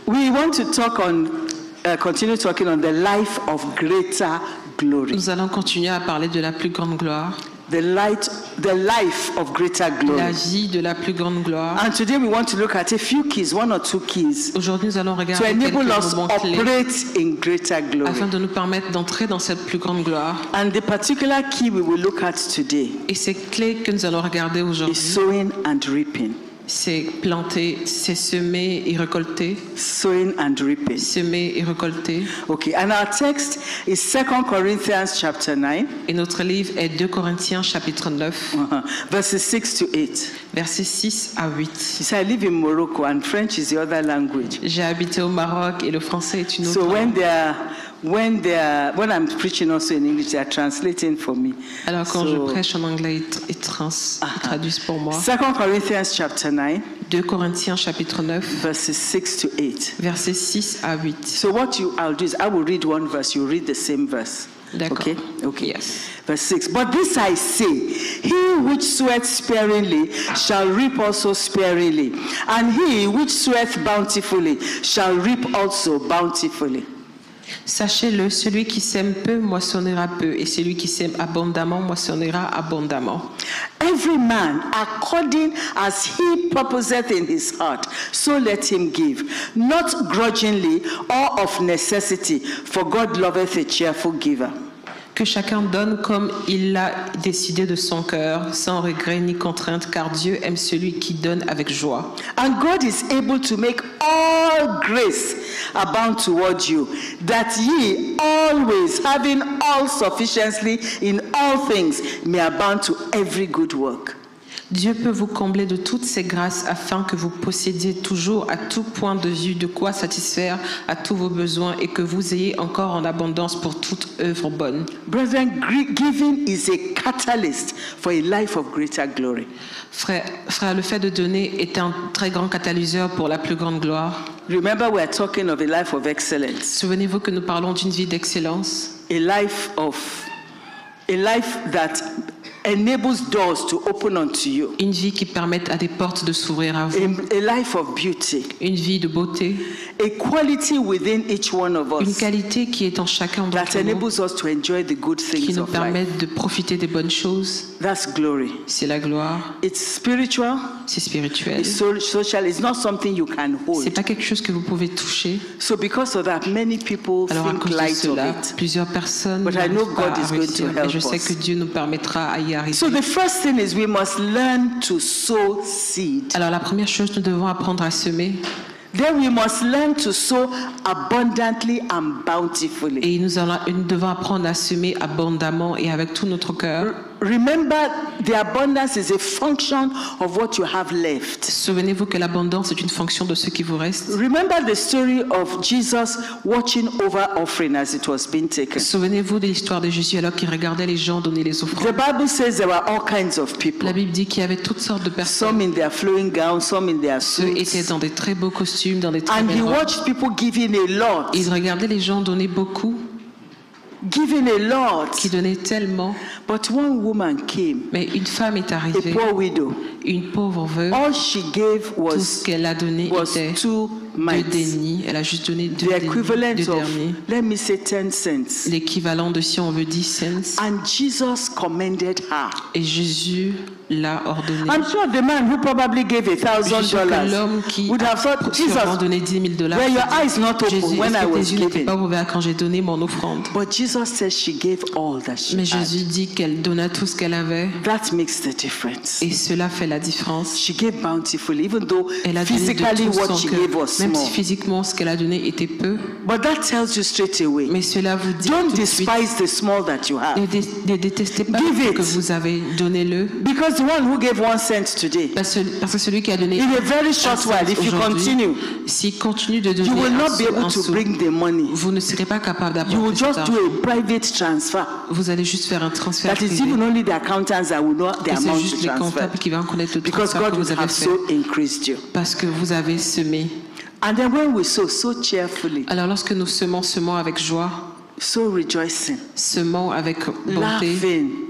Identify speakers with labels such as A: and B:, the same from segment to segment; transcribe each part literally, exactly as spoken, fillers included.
A: We want to talk on, uh, continue talking on the life of greater glory.
B: Nous allons continuer à parler de la plus grande gloire.
A: The light, the life of greater glory.
B: La vie de la plus grande gloire.
A: And today we want to look at a few keys, one or two keys,
B: Aujourd'hui, nous allons
A: to
B: regarder
A: enable
B: quelques
A: us to
B: moments clés
A: operate in greater glory.
B: afin de nous permettre d'entrer dans cette plus grande gloire.
A: And the particular key we will look at today
B: Et ces clés que nous allons regarder
A: is
B: aujourd'hui,
A: sowing and reaping.
B: c'est planter, c'est semer et récolter.
A: Sowing and reaping.
B: Semer et récolter.
A: Okay, and our text is Second Corinthians chapter nine,
B: Et notre livre est deux Corinthiens chapitre neuf,
A: uh-huh, verses six to eight.
B: versets six à huit.
A: You see, I live in Morocco and French is the other language.
B: J'ai habité au Maroc et le français est une autre
A: So when
B: langue.
A: they are, when they are, when I'm preaching also in English, they are translating for me.
B: Alors quand
A: So,
B: je prêche en anglais, ils, ils trans, ils traduisent pour moi.
A: Second Corinthians chapter nine,
B: deux Corinthiens chapitre neuf,
A: verses six to eight.
B: versets six à huit.
A: So what you I'll do is I will read one verse, you read the same verse.
B: D'accord.
A: Okay? Okay.
B: Yes.
A: Verse six. But this I say, he which soweth sparingly shall reap also sparingly, and he which soweth bountifully shall reap also bountifully.
B: Sachez-le, celui qui sème peu moissonnera peu, et celui qui sème abondamment moissonnera abondamment.
A: Every man according as he purposeth in his heart, so let him give, not grudgingly or of necessity, for God loveth a cheerful giver.
B: Que chacun donne comme il l'a décidé de son cœur, sans regret ni contrainte, car Dieu aime celui qui donne avec joie.
A: And God is able to make all grace abound toward you, that ye always, having all sufficiency in all things, may abound to every good work.
B: Dieu peut vous combler de toutes ses grâces afin que vous possédiez toujours à tout point de vue de quoi satisfaire à tous vos besoins et que vous ayez encore en abondance pour toute œuvre bonne.
A: Brethren, giving is a catalyst for a life of greater glory.
B: Frère, frère, le fait de donner est un très grand catalyseur pour la plus grande gloire.
A: Remember, we are talking of a life of excellence,
B: Souvenez-vous que nous parlons d'une vie d'excellence,
A: a life of, a life that enables doors to open unto you,
B: une vie qui permette à des portes de s'ouvrir à vous,
A: a, a life of beauty,
B: une vie de beauté,
A: a quality within each one of
B: une
A: us
B: qualité qui est en chacun
A: that
B: d'entre nous,
A: enables us to enjoy the good
B: qui
A: things
B: nous
A: of life.
B: permettent de profiter des bonnes choses.
A: That's glory.
B: C'est la gloire,
A: It's spiritual,
B: c'est spirituel.
A: it's so- social, it's not something you can
B: C'est
A: hold.
B: pas quelque chose que vous pouvez toucher.
A: So because of that, many people
B: Alors à
A: think
B: cause de
A: light of
B: cela,
A: it.
B: plusieurs personnes
A: But I know
B: n'arrivent pas
A: God
B: à
A: is going to
B: réussir. Et je
A: help
B: sais
A: us.
B: que Dieu nous permettra à y arriver.
A: So the first thing is we must learn to sow seed.
B: Alors la première chose, nous devons apprendre à semer.
A: Then we must learn to sow abundantly and bountifully.
B: Et nous, allons, nous devons apprendre à semer abondamment et avec tout notre cœur.
A: Remember, the abundance is a function of what you have left.
B: Souvenez-vous que l'abondance est une fonction de ce qui vous reste.
A: Remember the story of Jesus watching over offering as it was being taken.
B: Souvenez-vous de l'histoire de Jésus alors qu'il regardait les gens donner les
A: The
B: offrandes.
A: Bible says there were all kinds of people.
B: La Bible dit qu'il y avait toutes sortes de personnes.
A: Some in their flowing gowns, some in their
B: Ceux étaient
A: suits.
B: dans des très beaux costumes, dans des très
A: And he
B: belles robes.
A: watched people giving a lot,
B: Il regardait les gens donner beaucoup,
A: giving a lot.
B: qui donnaient tellement.
A: But one woman came,
B: Mais une femme est
A: a
B: arrivée,
A: poor widow.
B: une pauvre veuve.
A: All she gave
B: Tout ce
A: was,
B: qu'elle a donné
A: was
B: était
A: two
B: deux
A: mites.
B: dénis. Elle a juste donné deux
A: The
B: dénis,
A: equivalent
B: deux
A: of,
B: derniers.
A: let me say, ten cents.
B: L'équivalent de, si on veut, dix cents.
A: And Jesus commended her.
B: Et Jésus l'a ordonné.
A: I'm sure the man who probably gave a
B: Je
A: thousand
B: suis sûr que
A: dollars
B: l'homme qui
A: would have
B: a
A: thought,
B: sûrement
A: Jesus,
B: donné dix mille dollars.
A: were your eyes not open
B: Jésus,
A: when I
B: est-ce que
A: was
B: tes yeux n'étaient
A: giving?
B: pas ouverts quand j'ai donné mon offrande?
A: But Jesus says she gave all that she
B: Mais
A: had.
B: Jésus dit qu'elle donna tout ce qu'elle avait.
A: That makes the difference.
B: Et cela fait la différence.
A: She gave bountifully, even though
B: Elle a donné
A: physically
B: de tout
A: what
B: son
A: she
B: cœur.
A: gave was
B: Même
A: small.
B: si physiquement ce qu'elle a donné était peu.
A: But that tells you straight away,
B: Mais cela vous dit
A: don't
B: tout de suite,
A: despise the small that you have.
B: ne, dé- ne détestez pas
A: Give
B: ce
A: it.
B: que vous avez, donnez-le.
A: Because the one who gave one cent today,
B: Parce que, parce que celui qui a donné
A: in a very short
B: un
A: while,
B: cent
A: if you
B: aujourd'hui,
A: continue,
B: s'il continue de donner
A: you will
B: un
A: not be
B: sou,
A: able
B: un
A: to
B: sou,
A: bring the money.
B: vous ne serez pas capable
A: You will
B: d'apporter cet
A: just
B: argent.
A: do a private transfer.
B: Vous allez juste faire un transfert
A: That is
B: privé.
A: even only the accountants that will know the
B: Et c'est
A: amount
B: juste
A: to
B: les
A: transfer.
B: comptables qui vont connaître le
A: Because
B: transfert
A: God
B: que
A: would
B: vous avez
A: have
B: fait.
A: so increased you.
B: Parce que vous avez semé.
A: And then when we sow so cheerfully,
B: Alors lorsque nous semons, semons avec joie,
A: so rejoicing,
B: semons avec bonté,
A: laughing,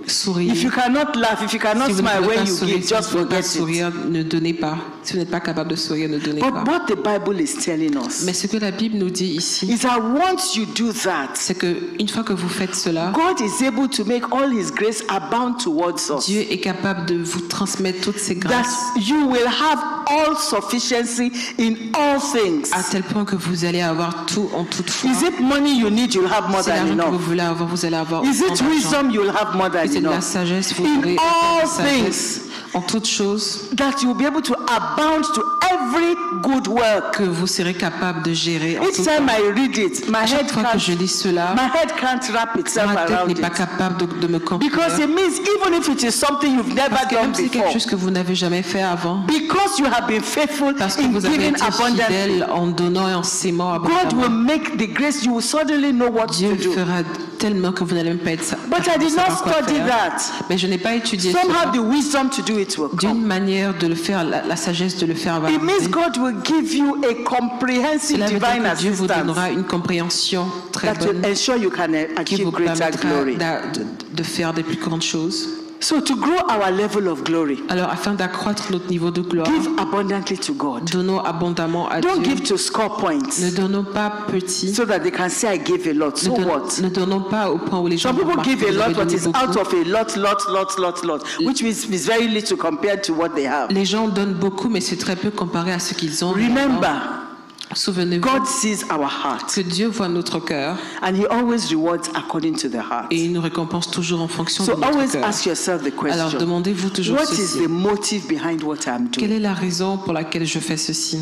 B: Souriez.
A: If you cannot laugh, if you cannot
B: Si vous ne
A: smile
B: pouvez
A: when
B: pas
A: you
B: sourire,
A: give,
B: si vous ne
A: just
B: pouvez pas
A: forget it.
B: sourire, ne donnez pas. Si vous n'êtes pas capable de sourire, ne donnez
A: But
B: pas.
A: what the Bible is telling us
B: Mais ce que la Bible nous dit ici,
A: is that once you do that,
B: c'est que une fois que vous faites cela,
A: God is able to make all His grace abound towards us.
B: Dieu est capable de vous transmettre toutes ces
A: That
B: grâces
A: you will have all sufficiency in all things.
B: à tel point que vous allez avoir tout en toute foi.
A: Is it money you need? You'll have more
B: C'est
A: than
B: l'argent que vous
A: enough.
B: voulez avoir, vous allez avoir
A: Is
B: autant
A: it
B: d'argent.
A: wisdom? You'll have more than
B: Si c'est de la
A: enough.
B: sagesse, vous
A: In
B: aurez autant
A: all
B: de sagesse.
A: things,
B: En toutes choses,
A: that you'll be able to abound to every good work.
B: que vous serez capable de gérer en
A: Each
B: tout
A: time
B: temps.
A: I read it, my head
B: Chaque fois que je
A: can't,
B: lis cela,
A: my head can't wrap itself
B: ma tête
A: around
B: n'est pas
A: it.
B: capable de, de me comprendre.
A: Because it means even if it is something you've never
B: Parce que
A: done
B: même si c'est quelque
A: before,
B: chose que vous n'avez jamais fait avant,
A: because you have been faithful
B: parce que
A: in
B: vous avez
A: giving
B: été
A: abundantly,
B: fidèle en donnant et en s'aimant
A: God will
B: abondamment,
A: make the grace, you will suddenly know what
B: Dieu
A: to do.
B: fera tellement que vous n'allez même pas être sa-
A: But I did not
B: savoir quoi
A: study
B: faire.
A: that.
B: Mais je n'ai pas étudié
A: Some
B: cela.
A: have the wisdom to do it will
B: D'une
A: come.
B: manière de le faire, la, la sagesse de le faire avoir.
A: It means God will give you a comprehensive
B: Cela veut dire
A: divine
B: que Dieu vous
A: assistance
B: donnera une compréhension très
A: that will
B: bonne
A: ensure you can uh,
B: qui
A: achieve
B: vous
A: greater
B: permettra
A: glory.
B: d'a- de, de faire des plus grandes choses.
A: So to grow our level of glory,
B: Alors, afin d'accroître notre niveau de gloire,
A: give abundantly to God.
B: donnons abondamment à
A: Don't
B: Dieu.
A: give to score points
B: Ne donnons pas petit.
A: so that they can say I gave a lot.
B: Ne,
A: So
B: don-
A: what?
B: ne donnons pas au point où les gens
A: Some
B: vont
A: people
B: remarquer
A: give
B: que
A: a
B: vous avez
A: lot, but
B: donné
A: it's out
B: beaucoup.
A: of a lot, lot, lot, lot, lot, which means is very little compared to what they have.
B: Les gens donnent beaucoup, mais c'est très peu comparé à ce qu'ils ont.
A: Remember,
B: Souvenez-vous
A: God sees our heart,
B: que Dieu voit notre cœur
A: and He always rewards according to the heart.
B: et il nous récompense toujours en fonction
A: So
B: de notre
A: always
B: cœur.
A: ask yourself the
B: Alors
A: question:
B: demandez-vous toujours
A: what is
B: ceci.
A: the motive behind what I'm
B: Quelle
A: doing?
B: est la raison pour laquelle je fais ceci?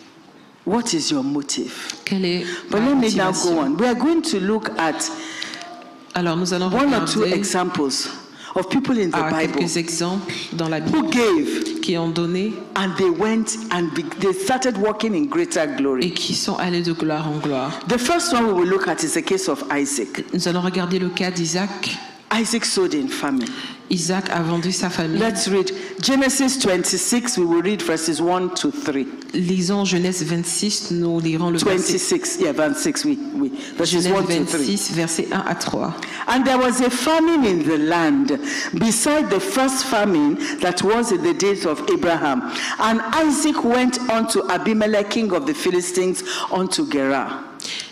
A: What is your motive?
B: Quelle est
A: But
B: ma
A: let me now go
B: motivation?
A: on. We are going to look at
B: Alors nous allons
A: one or two
B: regarder
A: examples of people in the
B: à
A: Bible
B: quelques exemples dans la
A: who
B: Bible
A: gave
B: qui ont donné
A: and they went and be, they started walking in greater
B: et
A: glory.
B: qui sont allés de gloire en gloire.
A: The first one we will look at is the case of Isaac.
B: Nous allons regarder le cas d'Isaac.
A: Isaac sowed in famine.
B: Isaac a vendu sa famille.
A: Let's read Genesis twenty-six. We will read verses one to three.
B: Lisons Genèse vingt-six, nous lirons le verset,
A: twenty-six, yeah, twenty-six. We, we verses
B: Genèse
A: one to three.
B: vingt-six, versets un à trois.
A: And there was a famine in the land, beside the first famine that was in the days of Abraham. And Isaac went unto Abimelech, king of the Philistines, unto Gerar.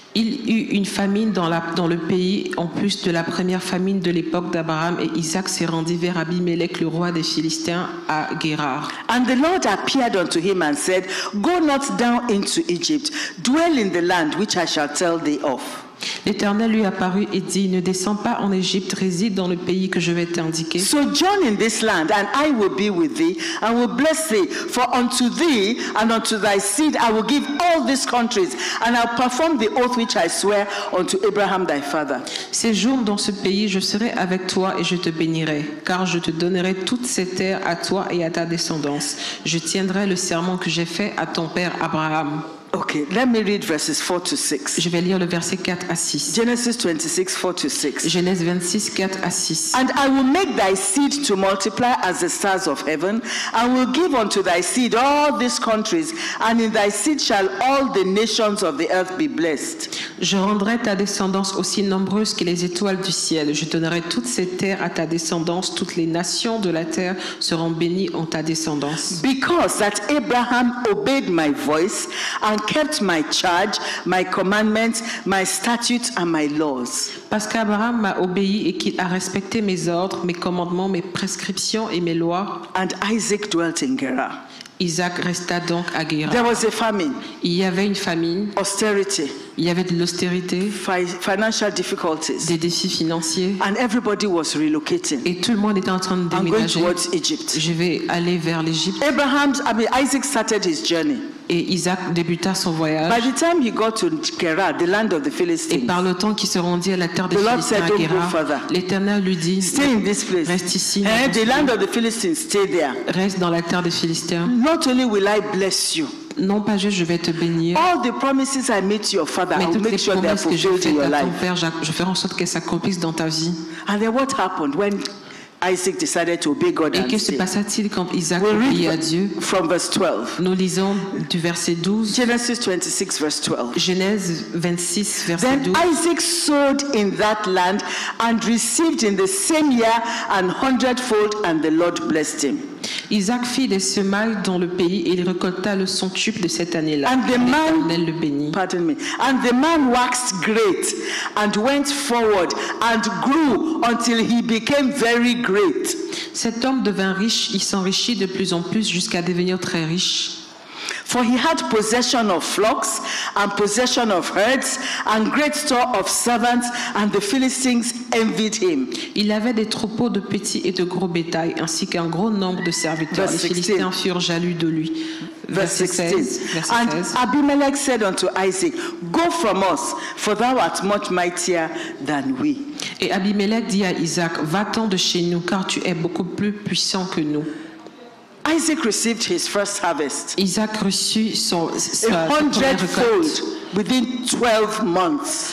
B: Il eut une famine dans, la, dans le pays, en plus de la première famine de l'époque d'Abraham, et Isaac s'est rendu vers Abimelech, le roi des Philistins, à Guérar.
A: And the Lord appeared unto him and said, Go not down into Egypt, dwell in the land which I shall tell thee of.
B: L'Éternel lui apparut et dit, ne descends pas en Égypte, réside dans le pays que je vais t'indiquer.
A: Sojourn in this land, and I will be with thee, and will bless thee. For unto thee and unto thy seed I will give all these countries, and I'll perform the oath which I swear unto Abraham thy father.
B: Séjourne dans ce pays, je serai avec toi et je te bénirai, car je te donnerai toutes ces terres à toi et à ta descendance. Je tiendrai le serment que j'ai fait à ton père Abraham.
A: Okay, let me read verses four to six.
B: Je vais lire le verset quatre à six.
A: Genesis twenty-six, four to six.
B: Genèse vingt-six, quatre à six.
A: And I will make thy seed to multiply as the stars of heaven, and will give unto thy seed all these countries, and in thy seed shall all the nations of the earth be blessed.
B: Je rendrai ta descendance aussi nombreuse que les étoiles du ciel. Je donnerai toutes ces terres à ta descendance. Toutes les nations de la terre seront bénies en ta descendance.
A: Because that Abraham obeyed my voice and kept my charge, my commandments, my statutes, and my laws.
B: Parce qu'Abraham m'a obéi et qu'il a respecté mes ordres, mes commandements, mes prescriptions et mes lois.
A: And Isaac dwelt in Gerar.
B: Isaac resta donc à Guérar.
A: There was a famine,
B: Il y avait une famine,
A: austerity,
B: il y avait de l'austérité,
A: fi- financial difficulties,
B: des défis financiers,
A: and everybody was relocating
B: et tout le monde était en train de
A: and going
B: déménager.
A: towards Egypt.
B: Je vais aller vers l'Égypte.
A: Abraham, I mean, Isaac started his journey.
B: Et Isaac débuta son
A: By
B: voyage.
A: the time he got to Gerar, the land of the
B: Et
A: Philistines,
B: par le temps qu'il se rendit à la terre des
A: The Lord
B: Philistins
A: said,
B: à
A: "Don't go
B: Guérar,
A: further.
B: l'Éternel lui dit,
A: stay in this place.
B: reste ici,
A: Eh,
B: ne
A: the
B: bouge
A: land
B: pas.
A: of the Philistines, stay there.
B: Reste dans la terre des Philistins.
A: Not only will I bless you,
B: Non pas juste je vais te bénir,
A: all the promises I made to your father,
B: mais
A: I will
B: toutes les
A: make sure they are
B: promesses que j'ai
A: fulfilled in
B: faites
A: your
B: à ton
A: life.
B: père, je je ferai en sorte qu'elles s'accomplissent dans ta vie.
A: And then what happened when Isaac decided to obey God
B: Et
A: and
B: que se
A: stay.
B: passa-t-il quand Isaac
A: We
B: obéit à
A: read
B: Dieu?
A: from verse twelve.
B: Nous lisons du verset douze,
A: Genesis twenty-six, verse twelve.
B: Genèse vingt-six, verset
A: Then
B: douze.
A: Isaac sowed in that land and received in the same year an hundredfold, and the Lord blessed him.
B: Isaac fit des semailles dans le pays et il récolta le centuple de cette année-là.
A: And the man-
B: L'Éternel le bénit.
A: Pardon me. And the man waxed great and went forward and grew until he became very great.
B: Cet homme devint riche, il s'enrichit de plus en plus jusqu'à devenir très riche.
A: For he had possession of flocks and possession of herds and great store of servants, and the Philistines envied him.
B: Il avait des troupeaux de petits et de gros bétail, ainsi qu'un gros nombre de serviteurs.
A: Verse
B: Les Philistins furent jaloux de lui.
A: Verse
B: Verset
A: sixteen.
B: seize. Verset
A: And
B: seize.
A: Abimelech said unto Isaac, Go from us, for thou art much mightier than we.
B: Et Abimelech dit à Isaac, va-t'en de chez nous, car tu es beaucoup plus puissant que nous.
A: Isaac received his first harvest,
B: Isaac reçut son, sa,
A: a
B: sa première
A: hundredfold,
B: récolte,
A: within twelve months.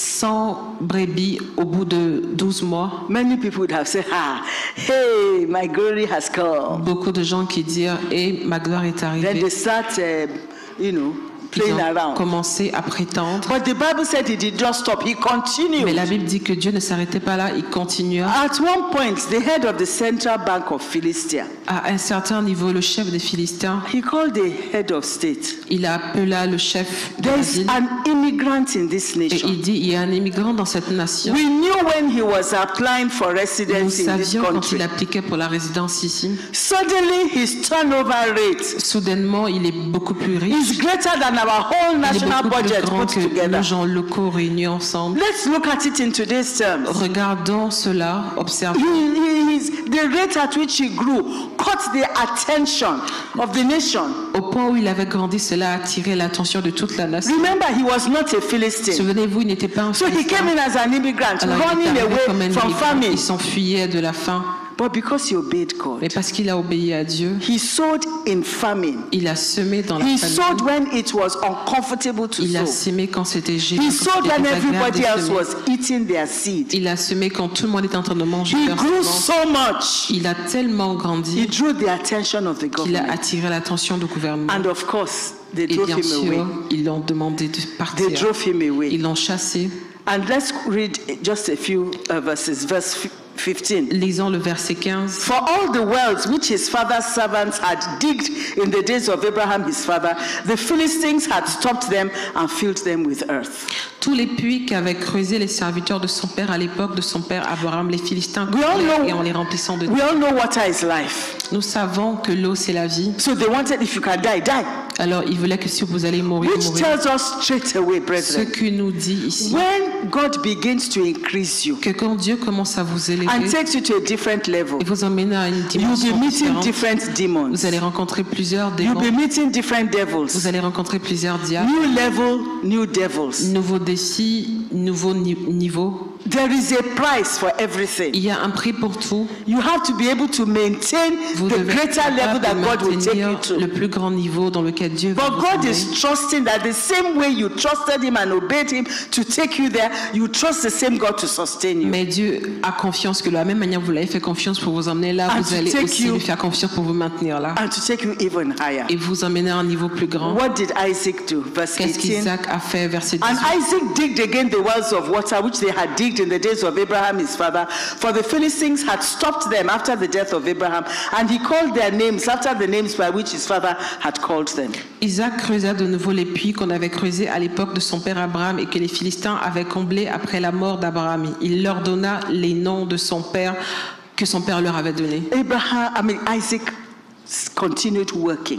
B: cent brebis au bout de douze mois.
A: Many people would have said, ah, hey, my glory has come.
B: Beaucoup de gens qui dirent, et ma gloire est
A: Then
B: arrivée.
A: they start, uh, you know,
B: Ils
A: playing
B: ont
A: around.
B: commencé à prétendre.
A: But the Bible said he did not stop. He
B: Mais
A: continued.
B: la Bible dit que Dieu ne s'arrêtait pas là, il continua.
A: At one point, the head of the central bank of Philistia,
B: À un certain niveau, le chef des Philistins,
A: he called the head of state.
B: il appela le chef de la
A: There's
B: ville
A: an immigrant in this
B: et
A: nation.
B: il dit, il y a un immigrant dans cette nation.
A: We knew when he was applying for
B: Nous
A: residence in this
B: savions quand
A: country.
B: il appliquait pour la résidence ici.
A: Suddenly, his turnover rate
B: Soudainement, il est beaucoup plus riche.
A: is greater than our whole
B: Il est
A: national
B: beaucoup plus
A: budget
B: grand
A: put
B: que
A: together.
B: nos gens locaux réunis ensemble.
A: Let's look at it in today's terms.
B: Regardons cela, observons.
A: He, he is, the rate at which he grew caught the attention of the nation.
B: Au point où il avait grandi, cela a attiré l'attention de toute la nation.
A: Remember, he was not a Philistine.
B: Souvenez-vous, il n'était pas un
A: So he
B: Philistin.
A: came in as an immigrant,
B: Alors, il est
A: running
B: arrivé comme un
A: away from
B: immigrant.
A: famine.
B: Il s'enfuyait de la faim.
A: But because he obeyed God,
B: Mais parce qu'il a obéi à Dieu,
A: he sowed in famine.
B: il a semé dans la
A: He sowed
B: famine.
A: when it was uncomfortable to
B: Il a
A: sow.
B: semé quand c'était gênant.
A: He
B: quand
A: sowed
B: c'était
A: when
B: désagréable
A: everybody
B: de
A: else
B: semer.
A: was eating their seed.
B: Il a semé quand tout le monde était en train de manger
A: He
B: leur
A: grew
B: semence.
A: so much.
B: Il a tellement
A: He
B: grandi
A: drew the attention of the
B: qu'il a
A: government.
B: attiré l'attention du gouvernement.
A: And of course, they
B: Et
A: drove
B: bien
A: him away.
B: sûr, ils l'ont demandé de
A: They
B: partir.
A: drove him away.
B: Ils l'ont chassé.
A: And let's read just a few uh, verses. Verse fif- fifteen.
B: Lisons le verset quinze.
A: For all the wells which his father's servants had digged in the days of Abraham his father, the Philistines had stopped them and filled them with earth.
B: Tous les puits qu'avaient creusés les serviteurs de son père à l'époque de son père Abraham, les Philistins
A: We all
B: coulaient
A: know-
B: et en les remplissant de
A: We all know water is life.
B: Nous savons que l'eau c'est la vie.
A: So they wanted, if you can die, die.
B: Alors il voulait que si vous allez mourir,
A: Which
B: mourir.
A: tells us straight away,
B: Ce
A: brethren,
B: que nous dit ici,
A: when God begins to increase you
B: que quand Dieu commence à vous élever
A: and takes you to a different level,
B: et vous emmène à une
A: you'll be
B: dimension
A: meeting
B: différente,
A: different demons.
B: vous allez rencontrer plusieurs
A: You'll
B: démons,
A: be meeting different devils.
B: vous allez rencontrer plusieurs diables,
A: New level, new devils.
B: nouveaux défis, nouveaux ni- niveaux.
A: There is a price for everything.
B: Il y a un prix pour tout.
A: You have to be able to maintain
B: Vous
A: the
B: devez être
A: greater level
B: capable
A: that
B: de
A: God will take you
B: maintenir le
A: to.
B: plus grand niveau dans lequel Dieu va
A: But
B: vous
A: God
B: emmener.
A: is trusting that the same way you trusted Him and obeyed Him to take you there, you trust the same God to sustain you.
B: Mais Dieu a confiance que de la même manière que vous l'avez fait confiance pour vous emmener là,
A: And
B: vous
A: to
B: allez
A: take
B: aussi
A: you-
B: lui faire confiance pour vous maintenir là
A: And to take you even higher.
B: et vous emmener à un niveau plus grand.
A: What did Isaac do? Verse
B: Qu'est-ce
A: eighteen.
B: qu'Isaac a fait, verset
A: And
B: dix-huit?
A: Isaac digged again the wells of water which they had digged in the days of Abraham his father, for the Philistines had stopped them after the death of Abraham, and he called their names after the names by which his father had called them.
B: Isaac creusa de nouveau les puits qu'on avait creusés à l'époque de son père Abraham et que les Philistins avaient comblés après la mort d'Abraham. Il leur donna les noms de son père que son père leur avait donnés.
A: Abraham, I mean Isaac continued working.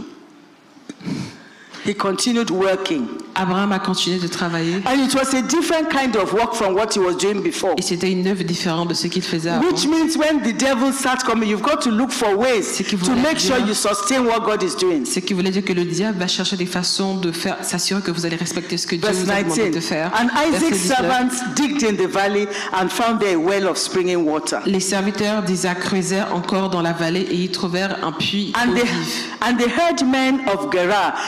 A: He continued working.
B: Abraham a continué de travailler
A: And it was a different kind of work from what he was doing before.
B: et c'était une œuvre différente de ce qu'il faisait avant.
A: Which means when the devil starts coming, you've got to look for ways
B: Ce qui
A: to
B: voulait
A: make sure
B: dire-
A: you sustain what God is doing.
B: Ce qui voulait dire que le diable va chercher des façons de faire, s'assurer que vous allez respecter ce que Dieu
A: Verse
B: vous a demandé
A: nineteen.
B: de faire.
A: And
B: Verset
A: Isaac's
B: dix-neuf.
A: servants digged in the valley and found there a well of springing water.
B: Les serviteurs d'Isaac creusèrent encore dans la vallée et y trouvèrent un puits
A: And
B: d'eau
A: the,
B: vive.
A: and the herdmen of Gerar did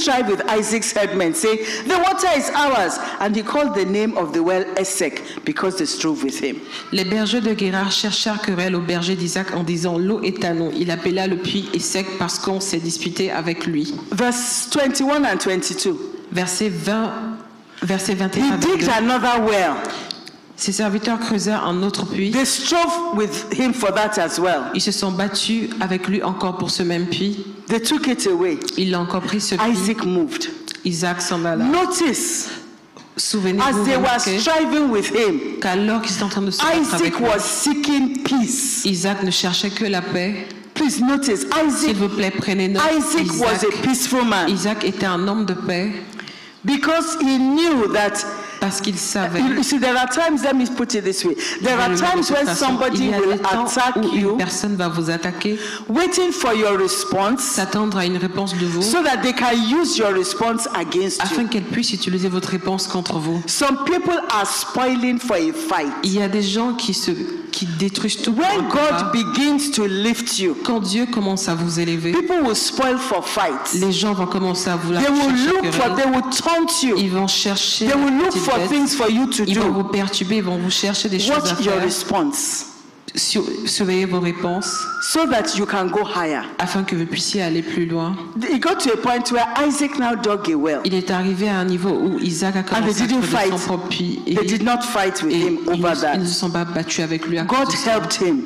A: strive with Isaac's headmen, saying, the water is ours. And he called the name of the well Esek, because they strove with him.
B: Les bergers de Guérar cherchèrent querelle au berger d'Isaac en disant, l'eau est à nous. Il appela le puits Esek parce qu'on s'est disputé avec lui.
A: Verse twenty-one and twenty-two.
B: Verset vingt, verset vingt et un.
A: He digged another well.
B: Ses serviteurs creusèrent un autre puits.
A: They strove with him for that as well.
B: Ils se sont battus avec lui encore pour ce même puits.
A: They took it away.
B: Il a encore pris ce puits.
A: Isaac moved.
B: Isaac s'en alla.
A: Notice,
B: Souvenez-vous,
A: as they were striving with him,
B: qu'alors qu'ils étaient en train de se battre avec
A: Isaac
B: lui,
A: was seeking peace.
B: Isaac ne cherchait que la paix.
A: Please notice,
B: S'il
A: Isaac,
B: vous plaît, prenez note.
A: Isaac was
B: Isaac,
A: a peaceful man
B: Isaac était un homme de paix
A: because he knew that.
B: parce qu'il savait.
A: You see, there are times, let me put it this way. There are times when somebody
B: Il y a
A: will
B: des temps
A: attack
B: où
A: you,
B: une personne va vous attaquer,
A: waiting for your response
B: s'attendre à une réponse de vous,
A: so that they can use your response against
B: afin
A: you.
B: qu'elle puisse utiliser votre réponse contre vous.
A: Some people are spoiling for a fight.
B: Il y a des gens qui se qui détruisent tout pour un
A: When
B: combat.
A: God begins to lift you,
B: Quand Dieu commence à vous élever,
A: people will spoil for fights.
B: les gens vont commencer à vous la
A: They will
B: chercher
A: look for,
B: querelle.
A: they will taunt you.
B: Ils vont chercher
A: They will
B: la
A: look
B: petite
A: for
B: bête.
A: things for you to
B: Ils vont vous
A: do.
B: perturber, ils vont vous chercher des choses à
A: Watch your
B: faire.
A: response
B: Sur- Surveillez vos réponses
A: so that you can go higher.
B: afin que vous puissiez aller plus loin.
A: It got to a point where Isaac now dug a well.
B: Il est arrivé à un niveau où Isaac a
A: And they
B: commencé à
A: didn't
B: creuser son
A: fight.
B: propre puits et,
A: They did not fight with
B: et
A: him
B: ils,
A: over
B: ne-
A: that.
B: ils ne se sont pas battus avec lui à
A: God
B: cause de ça.
A: helped him.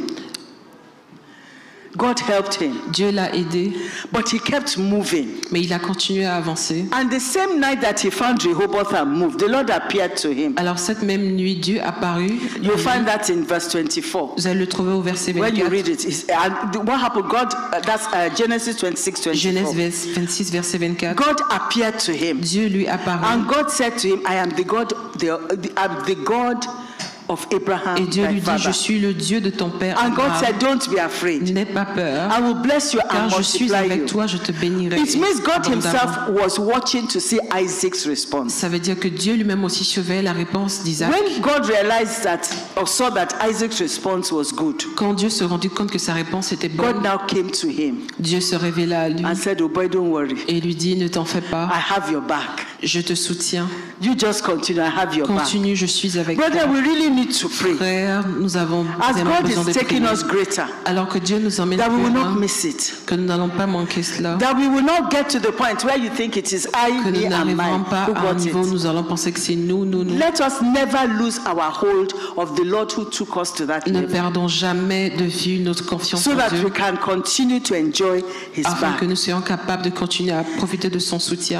A: God helped him.
B: Dieu l'a aidé,
A: But he kept moving.
B: mais il a continué à avancer.
A: And the same night that he found Rehoboth and moved, the Lord appeared to him.
B: Alors cette même nuit, Dieu apparut.
A: You'll find that in verse twenty-four.
B: Vous allez le trouver au verset
A: When you
B: vingt-quatre.
A: read it, it's- and what happened? God, uh, that's uh, Genesis twenty-six,
B: Genèse
A: twenty-four.
B: vingt-six, verset vingt-quatre.
A: God appeared to him,
B: Dieu lui apparut.
A: and God said to him, "I am the God, the, the, I'm the God of Abraham,
B: Et Dieu
A: thy
B: lui dit,
A: father."
B: je suis le Dieu de ton père
A: And God
B: Abraham.
A: said, "Don't be afraid.
B: N'aie pas peur,
A: I will bless you
B: car
A: and
B: je suis
A: multiply
B: avec
A: you."
B: toi, je te bénirai.
A: It means God
B: abondamment.
A: himself was watching to see Isaac's response.
B: Ça veut dire que Dieu lui-même aussi surveillait la réponse d'Isaac.
A: When God realized that or saw that Isaac's response was good,
B: Quand Dieu se rendit compte que sa réponse était
A: God
B: bonne,
A: now came to him
B: Dieu se révéla à lui
A: and said, "Oh boy, don't worry.
B: et lui dit, ne t'en fais pas,
A: I have your back.
B: je te soutiens.
A: You just continue. I have your back."
B: Continue, je suis avec
A: Brother,
B: toi.
A: we really need to pray.
B: Frère, nous avons
A: As
B: vraiment
A: God
B: besoin
A: is
B: de
A: taking
B: prier.
A: us greater,
B: Alors que Dieu nous emmène
A: that we
B: plus
A: will
B: loin,
A: not miss it.
B: que nous n'allons pas manquer cela,
A: That we will not get to the point where you think it is I,
B: que
A: me,
B: nous
A: and
B: n'arriverons
A: mine
B: pas
A: who
B: à un
A: got
B: niveau où
A: it.
B: nous allons penser que c'est nous, nous, nous.
A: Let us never lose our hold of the Lord who took us to that
B: Ne
A: level,
B: perdons jamais de vue notre confiance
A: so
B: en
A: that
B: Dieu,
A: we can continue to enjoy His
B: afin
A: back.
B: que nous soyons capables de continuer à profiter de son soutien.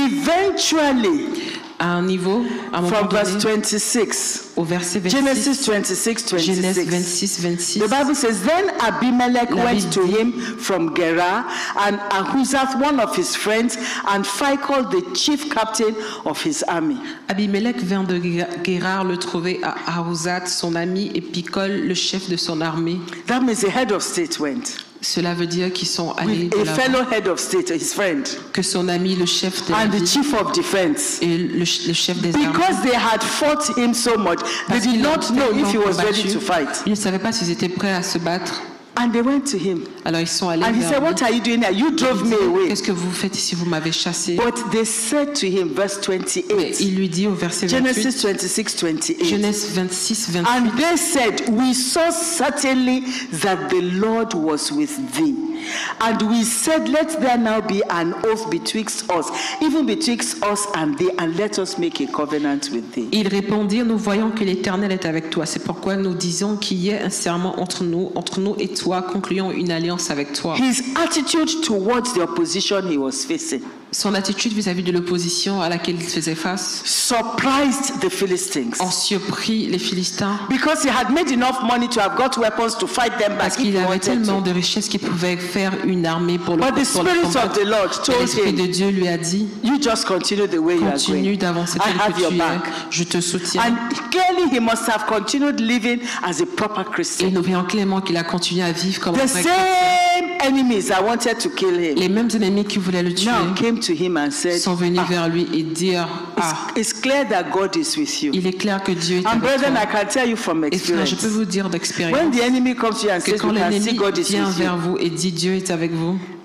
A: Eventually,
B: À un niveau, à un moment
A: from verse
B: donné,
A: twenty-six,
B: au verset
A: Genesis
B: vingt-six,
A: twenty-six,
B: Genèse
A: twenty-six.
B: vingt-six, vingt-six,
A: The Bible says, "Then Abimelech
B: La
A: went
B: Bible
A: to
B: dit-
A: him from Gerar, and Ahuzath, one of his friends, and Phicol, the chief captain of his army."
B: Abimelech vint de Guérar le trouver à Aruzat, son ami, et Picol, le chef de son armée.
A: That means the head of state went
B: Cela veut dire qu'ils sont allés
A: with
B: de
A: a
B: l'avant,
A: fellow head of state, his friend,
B: que son ami, le chef de la
A: and the
B: ville,
A: chief of defense.
B: et le, ch- le chef des armées,
A: Because they had fought him so much, they
B: parce
A: did
B: qu'ils l'ont
A: not know if he
B: tellement
A: was ready
B: combattu,
A: to fight.
B: ils ne savaient pas s'ils étaient prêts à se battre.
A: And they went to him.
B: Alors ils sont allés
A: And he
B: vers
A: said,
B: lui.
A: "What are you doing here? You drove me away."
B: Qu'est-ce que vous faites ici? Vous m'avez chassé.
A: But they said to him, verse
B: Mais
A: twenty-eight,
B: il lui dit au verset
A: Genesis
B: vingt-huit,
A: twenty-six, twenty-eight.
B: Genèse vingt-six,
A: And
B: vingt-huit,
A: they said, "We saw certainly that the Lord was with thee. And we said, let there now be an oath betwixt us, even betwixt us and thee, and let us make a covenant with thee."
B: Ils répondirent, nous voyons que l'Éternel est avec toi. C'est pourquoi nous disons qu'il y ait un serment entre nous, entre nous et toi, concluons une alliance avec toi.
A: His attitude towards the opposition he was facing
B: Son attitude vis-à-vis de l'opposition à laquelle il faisait face
A: surprised the Philistines,
B: en surpris les Philistins,
A: because he had made enough money to have got weapons to fight them back
B: parce
A: if
B: qu'il
A: he
B: avait
A: wanted
B: tellement
A: to.
B: de richesses qu'il pouvait faire une armée pour le,
A: But the
B: pour le
A: Spirit
B: combattre.
A: of the Lord
B: Mais
A: told
B: l'Esprit de
A: him,
B: Dieu lui a dit,
A: "You just continue the way you are
B: continue
A: going.
B: d'avancer
A: I
B: tel
A: have
B: que
A: your
B: tu es,
A: back."
B: je te soutiens.
A: And clearly he must have continued living as a proper
B: Et
A: Christian.
B: nous voyons clairement qu'il a continué à vivre comme un
A: The
B: vrai chrétien.
A: same enemies that wanted to kill him
B: Les mêmes ennemis qui voulaient le tuer
A: now came to him and said,
B: sont venus
A: "Ah,
B: vers lui et dire, ah,
A: it's, it's clear that God is with you."
B: il est clair que Dieu est
A: And
B: avec
A: brethren, I
B: toi.
A: can tell you from
B: Et frère, je
A: experience,
B: peux vous dire
A: when
B: d'expérience
A: the enemy comes to you and
B: que
A: says,
B: quand
A: "You can see
B: l'ennemi
A: God is
B: vient
A: with you,"
B: vers vous et dit Dieu est avec vous,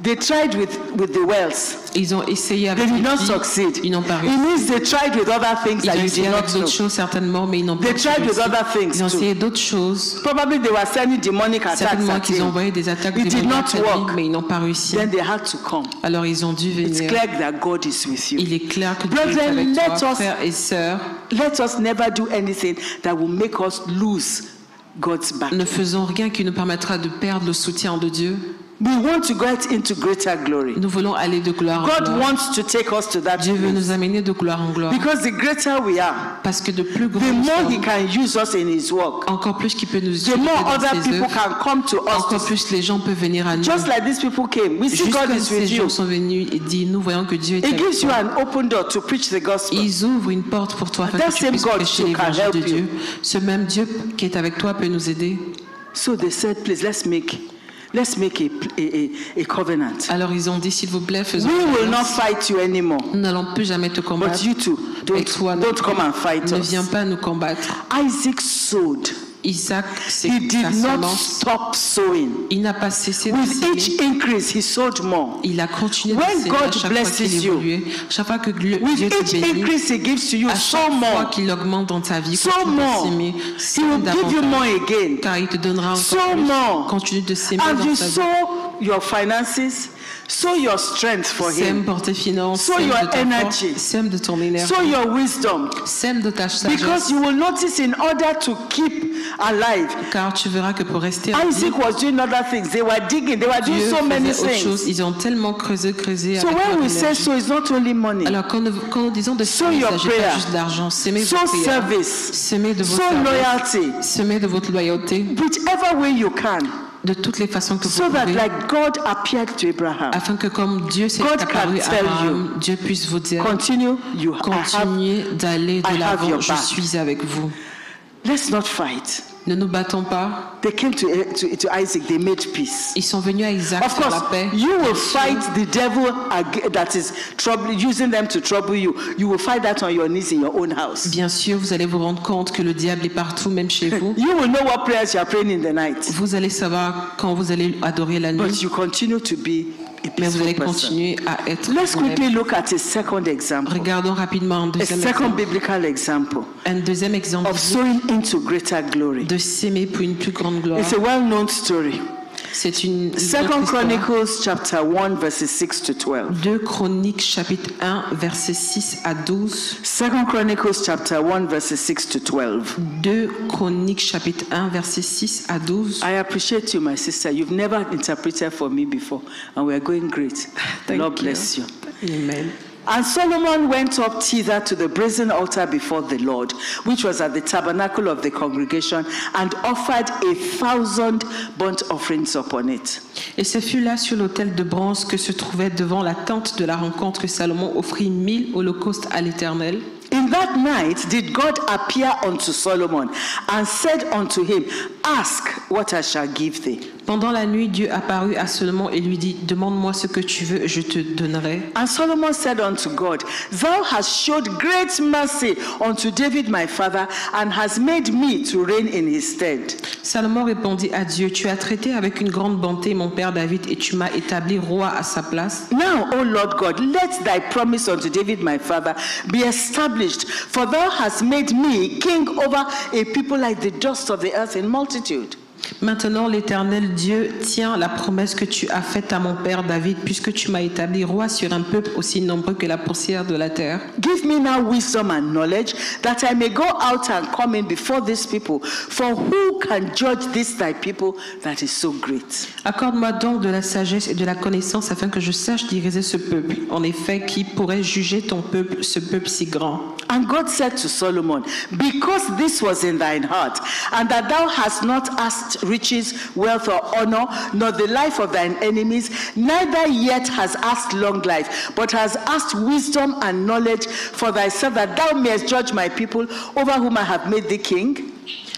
A: They tried with, with the wells.
B: Ils ont essayé avec
A: They
B: les
A: did not
B: puits,
A: succeed.
B: ils n'ont pas
A: It
B: réussi.
A: means they tried with other things
B: Ils
A: that
B: ont
A: you
B: essayé
A: did
B: avec
A: not know.
B: d'autres choses certainement, mais ils n'ont pas
A: They tried with
B: réussi.
A: other things
B: Ils ont
A: too.
B: essayé d'autres choses.
A: Probably they were sending demonic attacks
B: Certainement
A: at
B: qu'ils ont
A: him.
B: envoyé des attaques
A: It did
B: démoniaques
A: not
B: à lui,
A: work.
B: mais ils n'ont pas réussi.
A: Then they had to come.
B: Alors ils ont dû
A: It's
B: venir.
A: clear that God is with you.
B: Il est clair que Dieu
A: Brethren,
B: est avec
A: let
B: toi,
A: us-
B: frères et sœurs.
A: Let us never do anything that will make us lose God's back.
B: Ne faisons rien qui nous permettra de perdre le soutien de Dieu.
A: We want to get into greater glory.
B: Nous voulons aller de gloire en
A: God
B: gloire.
A: wants to take us to that
B: Dieu veut
A: place.
B: nous amener de gloire en gloire.
A: Because the greater we are,
B: Parce que de plus grand
A: the
B: nous
A: more He
B: sommes,
A: can use us in His work.
B: encore plus qu'il peut nous
A: The
B: utiliser
A: more
B: dans
A: other
B: ses
A: people
B: œuvres,
A: can come to us.
B: encore
A: To,
B: plus les gens peuvent venir à nous.
A: just like these people came. We see
B: Juste
A: God
B: comme
A: is
B: ces
A: with you.
B: gens sont venus et dit, nous voyons que Dieu est
A: It
B: avec
A: gives you
B: toi.
A: an open door to preach the gospel.
B: Ils ouvrent une porte pour toi afin
A: That
B: que tu
A: same
B: puisses
A: God
B: prêcher
A: too can
B: l'évangile
A: help
B: de
A: you.
B: Dieu. Ce même Dieu qui est avec toi peut nous aider.
A: So they said, please, let's make, let's make a, a, a, a covenant.
B: Alors ils ont dit, s'il vous plaît, faisons
A: We
B: une
A: will not
B: alliance.
A: fight you anymore.
B: Nous n'allons plus jamais te combattre.
A: But you too,
B: Et
A: don't,
B: toi,
A: don't come and fight
B: ne
A: us.
B: viens pas nous combattre.
A: Isaac sowed.
B: Isaac, c'est
A: He
B: sa
A: did not
B: semence.
A: stop sowing.
B: Il n'a pas cessé de
A: With each
B: s'aimer.
A: increase, he sowed more.
B: Il a continué de
A: When
B: s'aimer
A: God
B: à chaque fois
A: blesses
B: qu'il
A: you,
B: évoluait. Chaque fois que Dieu
A: With
B: Dieu
A: each
B: te bénit,
A: increase he gives to you,
B: à
A: sow
B: chaque fois
A: more.
B: qu'il augmente dans ta vie,
A: Sow
B: continue de
A: more.
B: s'aimer.
A: He
B: Sème
A: will give you more
B: davantage.
A: again.
B: Car il te donnera encore
A: Sow
B: plus.
A: more.
B: Continue de s'aimer
A: And
B: dans
A: you
B: ta vie.
A: sow your finances, sow your strength for
B: Sème
A: him,
B: pour tes finances,
A: Sow
B: sème
A: your
B: de ta
A: energy.
B: force, sème de ton énergie,
A: sow your wisdom.
B: sème de ta
A: Because
B: sagesse.
A: you will notice in order to keep alive,
B: Car tu verras que pour rester en vie,
A: Isaac was doing other things. They were digging, they were doing
B: Dieu
A: so many
B: faisait autre chose.
A: things.
B: Ils ont tellement creusé, creusé
A: So
B: avec
A: when
B: leur
A: we say
B: énergie.
A: so, it's not only money.
B: Alors quand nous, quand nous disons de
A: Sow
B: s'aimer, il
A: your
B: ne s'agit
A: prayer.
B: pas juste d'argent. S'aimer de
A: Sow
B: votre prière,
A: service.
B: s'aimer de vos
A: Sow
B: services,
A: loyalty.
B: s'aimer de votre loyauté,
A: Whichever way you can.
B: de toutes les façons que vous
A: So that
B: pouvez,
A: like God appeared to Abraham.
B: afin que comme Dieu s'est
A: God
B: apparu
A: can
B: à
A: tell
B: Abraham, Dieu puisse vous dire,
A: Continue, you I have,
B: continuez d'aller
A: I
B: de
A: have
B: l'avant,
A: your
B: je
A: back.
B: suis avec vous.
A: let's not fight.
B: Ne nous battons pas.
A: They came to, to, to Isaac, they made peace.
B: Ils sont venus à Isaac
A: Of
B: sur la
A: course,
B: paix.
A: you will fight the devil ag- that is trouble, using them to trouble you. You will fight that on your knees in your own house.
B: Bien sûr, vous allez vous rendre compte que le diable est partout, même chez vous.
A: You will know what prayers you are praying in the night.
B: Vous allez savoir quand vous allez adorer la
A: But
B: nuit,
A: you continue to be a
B: mais vous allez
A: peaceful person.
B: continuer à être
A: Let's
B: vous-même.
A: quickly look at a second example.
B: Regardons rapidement un
A: A
B: deuxième
A: second
B: exemple.
A: biblical example
B: Un deuxième exemple
A: of sowing into greater glory.
B: de s'aimer pour une plus grande gloire.
A: It's a well-known story.
B: C'est une, une
A: Second
B: autre histoire.
A: Chronicles chapter one verses six to twelve.
B: deux Chroniques chapitre un versets six à douze.
A: Second Chronicles chapter one verses six to twelve.
B: deux Chroniques chapitre un versets six à douze.
A: I appreciate you, my sister. You've never interpreted for me before, and we are going great. The
B: Thank
A: Lord
B: you.
A: bless you.
B: Amen.
A: And Solomon went up thither to the brazen altar before the Lord, which was at the tabernacle of the congregation, and offered a thousand burnt offerings upon it.
B: Et ce fut là sur l'autel de bronze que se trouvait devant la tente de la rencontre que Salomon offrit mille holocaustes à l'Éternel.
A: In that night did God appear unto Solomon and said unto him, Ask what I shall give thee.
B: Pendant la nuit, Dieu apparut à Salomon et lui dit, demande-moi ce que tu veux, je te donnerai.
A: And Solomon said unto God, Thou hast showed great mercy unto David my father, and hast made me to reign in his stead.
B: Salomon répondit à Dieu, tu as traité avec une grande bonté mon père David et tu m'as établi roi à sa place.
A: Now, O Lord God, let thy promise unto David my father be established, for thou hast made me king over a people like the dust of the earth in multitude.
B: Maintenant, l'Éternel Dieu tient la promesse que tu as faite à mon père David, puisque tu m'as établi roi sur un peuple aussi nombreux que la poussière de la terre.
A: Give me now wisdom and knowledge, that I may go out and come in before these people. For who can judge this thy people that is so great?
B: Accorde-moi donc de la sagesse et de la connaissance afin que je sache diriger ce peuple. En effet, qui pourrait juger ton peuple, ce peuple si grand?
A: And God said to Solomon, Because this was in thine heart, and that thou hast not asked riches, wealth, or honor, nor the life of thine enemies, neither yet hast asked long life, but hast asked wisdom and knowledge for thyself, that thou mayest judge my people, over whom I have made thee king.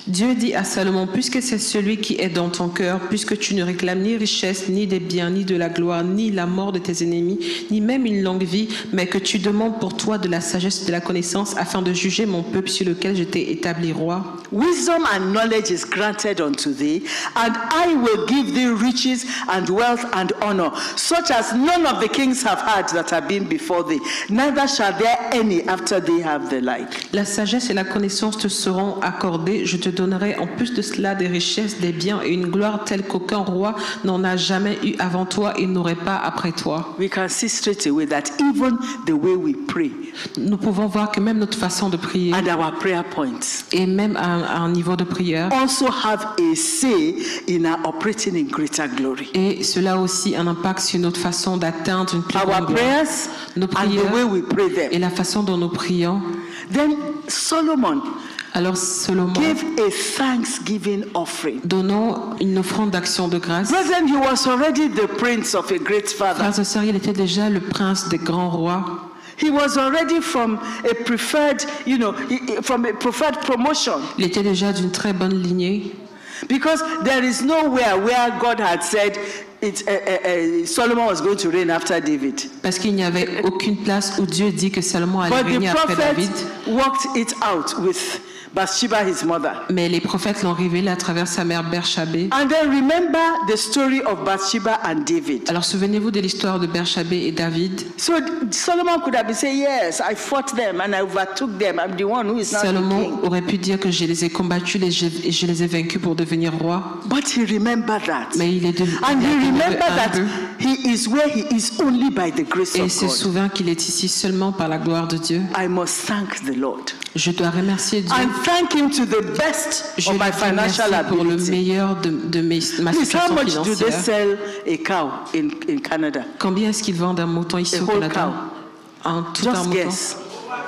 B: Dieu dit à Salomon, puisque c'est celui qui est dans ton cœur, puisque tu ne réclames ni richesse, ni des biens, ni de la gloire, ni la mort de tes ennemis, ni même une longue vie, mais que tu demandes pour toi de la sagesse et de la connaissance, afin de juger mon peuple sur lequel je t'ai établi roi.
A: Wisdom and knowledge is granted unto thee, and I will give thee riches and wealth and honor, such as none of the kings have had that have been before thee, neither shall there any after thee have the like.
B: La sagesse et la connaissance te seront accordées, je te donnerai en plus de cela des richesses, des biens et une gloire telle qu'aucun roi n'en a jamais eu avant toi et n'aurait pas après toi.
A: We can see straight away that even the way we pray
B: Nous pouvons voir que même notre façon de prier
A: and our prayer points
B: et même à un, à un niveau de prière,
A: also have a say in our operating in greater glory.
B: et cela a aussi un impact sur notre façon d'atteindre une plus
A: Our
B: grande gloire.
A: prayers
B: Nos
A: and the way
B: prières
A: we pray
B: et
A: them.
B: la façon dont nous prions.
A: Then Solomon
B: Alors Salomon,
A: gave a thanksgiving offering.
B: donnant une offrande d'action de grâce.
A: Brethren, he was already the prince of a great father.
B: Frères et sœurs, il était déjà le prince des grands rois.
A: He was already from a preferred, you know, from a preferred promotion.
B: Il était déjà d'une très bonne lignée.
A: Because there is nowhere where God had said it, uh, uh, uh, Solomon was going to reign after David.
B: Parce qu'il n'y avait aucune place où Dieu dit que Salomon allait
A: But the
B: régner après
A: prophet
B: David.
A: worked it out with Bathsheba, his mother.
B: Mais les prophètes l'ont révélé à travers sa mère Berchabé.
A: And then remember the story of Bathsheba and David.
B: Alors souvenez-vous de l'histoire de Berchabé et David.
A: So Solomon could have been saying, yes, I fought them and I overtook them. I'm the one who is now the
B: Salomon
A: king.
B: aurait pu dire que je les ai combattus et je, et je les ai vaincus pour devenir roi.
A: But he remembered that.
B: Mais il est devenu
A: And he remembered that
B: humble.
A: he is where he is only by the grace
B: Et il
A: of
B: se
A: God.
B: souvient qu'il est ici seulement par la gloire de Dieu.
A: I must thank the Lord.
B: Je dois remercier Dieu.
A: And thank him to the best
B: Je
A: of
B: lui
A: my
B: remercie
A: financial
B: pour le
A: ability.
B: meilleur de, de mes, ma
A: Please, how
B: situation
A: much do they
B: financière.
A: sell a cow in, in Canada?
B: Combien est-ce qu'ils vendent un mouton ici
A: A
B: au
A: whole
B: Canada? Un, tout un
A: Just
B: mouton.
A: guess.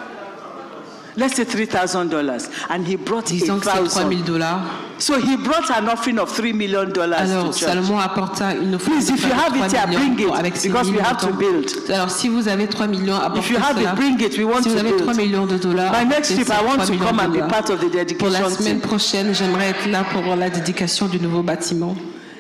A: Let's say three thousand dollars. And he brought
B: Disons
A: a
B: que c'est trois mille
A: thousand.
B: dollars.
A: So he brought an offering of three million dollars
B: Alors
A: to church.
B: Salomon apporta une offrande
A: Please,
B: de
A: if you have it here,
B: trois
A: bring
B: millions
A: it,
B: avec six
A: because we
B: mille
A: have to
B: moutons.
A: build.
B: Alors si vous avez trois millions, apportez
A: If you have
B: cela.
A: it, bring it. We want
B: Si vous
A: to
B: avez trois
A: build.
B: millions de dollars,
A: My next
B: apportez
A: trip, I
B: ces
A: want
B: trois
A: to
B: millions
A: come
B: de
A: and be
B: dollars.
A: part of the
B: Pour la
A: dedication
B: semaine
A: team.
B: prochaine, j'aimerais être là pour la dédication du nouveau bâtiment.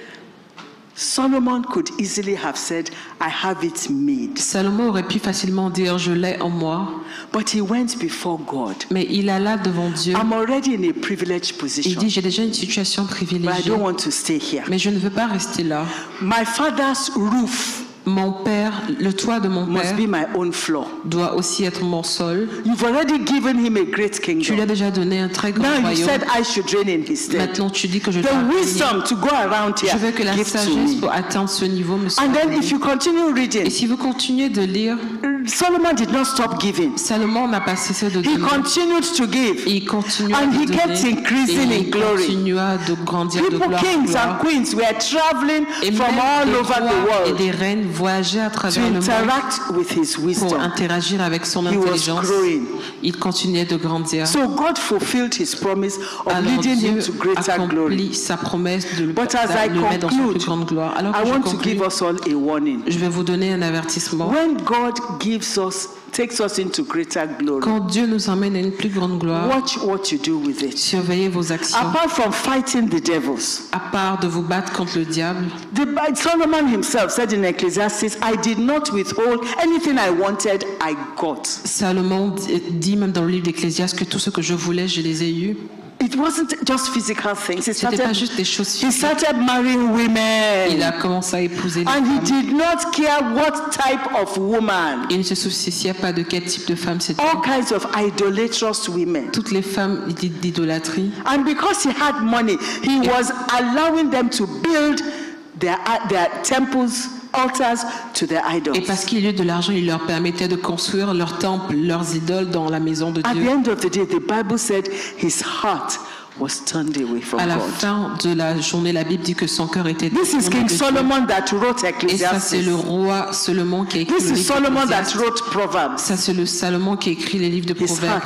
A: Solomon could easily have said, I have it made.
B: Salomon aurait pu facilement dire je l'ai en moi,
A: But he went before God.
B: mais il alla devant Dieu.
A: I'm already in a privileged
B: Il
A: position,
B: dit j'ai déjà une situation
A: but I
B: privilégiée,
A: don't want to stay here.
B: mais je ne veux pas rester là.
A: My father's roof
B: Mon père, le toit de mon
A: must
B: père
A: be my own floor.
B: doit aussi être mon sol.
A: You've already given him a great
B: Tu lui as
A: kingdom.
B: déjà donné un très grand
A: Now you
B: royaume.
A: said I should reign in his stead.
B: Maintenant tu dis que je dois
A: The
B: régner.
A: wisdom to go around here,
B: Je veux que la
A: give to
B: sagesse
A: me.
B: pour atteindre ce niveau me soit
A: And then
B: donnée.
A: if you continue
B: Et
A: reading,
B: si vous continuez de lire,
A: Solomon did not stop giving.
B: Salomon n'a pas cessé de
A: He
B: donner.
A: continued to give.
B: Et il continua
A: And
B: de
A: he kept
B: donner.
A: increasing
B: Et
A: in
B: il
A: glory.
B: continua de grandir de
A: People,
B: gloire en
A: kings
B: gloire.
A: and queens were traveling
B: Et
A: from
B: même
A: all
B: des
A: over the
B: rois et
A: world
B: des reines voyageaient à
A: to
B: travers le monde
A: interact with his
B: pour
A: wisdom.
B: interagir avec son
A: He was
B: intelligence.
A: growing.
B: Il continuait de grandir.
A: So God fulfilled his promise of
B: Alors
A: leading
B: Dieu
A: him to greater glory.
B: accomplit sa promesse de le,
A: But as I
B: de le mettre dans sa plus
A: conclude,
B: grande gloire. Alors
A: I
B: que je
A: want to
B: conclue,
A: give us all a warning.
B: je vais vous donner un avertissement.
A: When God gives us, takes us into greater glory,
B: Quand Dieu nous emmène à une plus grande gloire,
A: watch what you do with it.
B: surveillez vos actions.
A: Apart from fighting the devils,
B: À part de vous battre contre le diable,
A: the, Solomon himself said in Ecclesiastes, I did not withhold anything I wanted, I got.
B: Salomon dit même dans le livre d'Ecclésiaste que tout ce que je voulais, je les ai eus.
A: It wasn't just physical things. He
B: C'était pas
A: started,
B: juste des choses
A: he
B: physiques.
A: started marrying
B: Il
A: women.
B: a commencé à épouser les
A: And he
B: femmes.
A: did not care what type of woman.
B: Il ne se souciait pas de quel type de femme c'était.
A: All kinds of idolatrous women.
B: Toutes les femmes d'idolâtrie.
A: And because he had money, he was allowing them to build their, their temples, altars to their
B: Et
A: idols.
B: parce qu'il y a eu de l'argent, il leur permettait de construire leurs temples, leurs idoles dans la maison de
A: At the
B: Dieu.
A: end of the day, the Bible said his heart was turned away from
B: À la
A: God.
B: fin de la journée, la Bible dit que son cœur était
A: This is
B: détourné
A: King
B: de Dieu.
A: Solomon that wrote
B: Et ça, c'est le
A: Ecclesiastes.
B: roi Salomon qui a écrit
A: This
B: le
A: is
B: livre
A: Solomon that
B: d'Ecclésiaste.
A: wrote Proverbs.
B: Ça, c'est le Salomon qui a écrit les livres de
A: His
B: Proverbes.
A: heart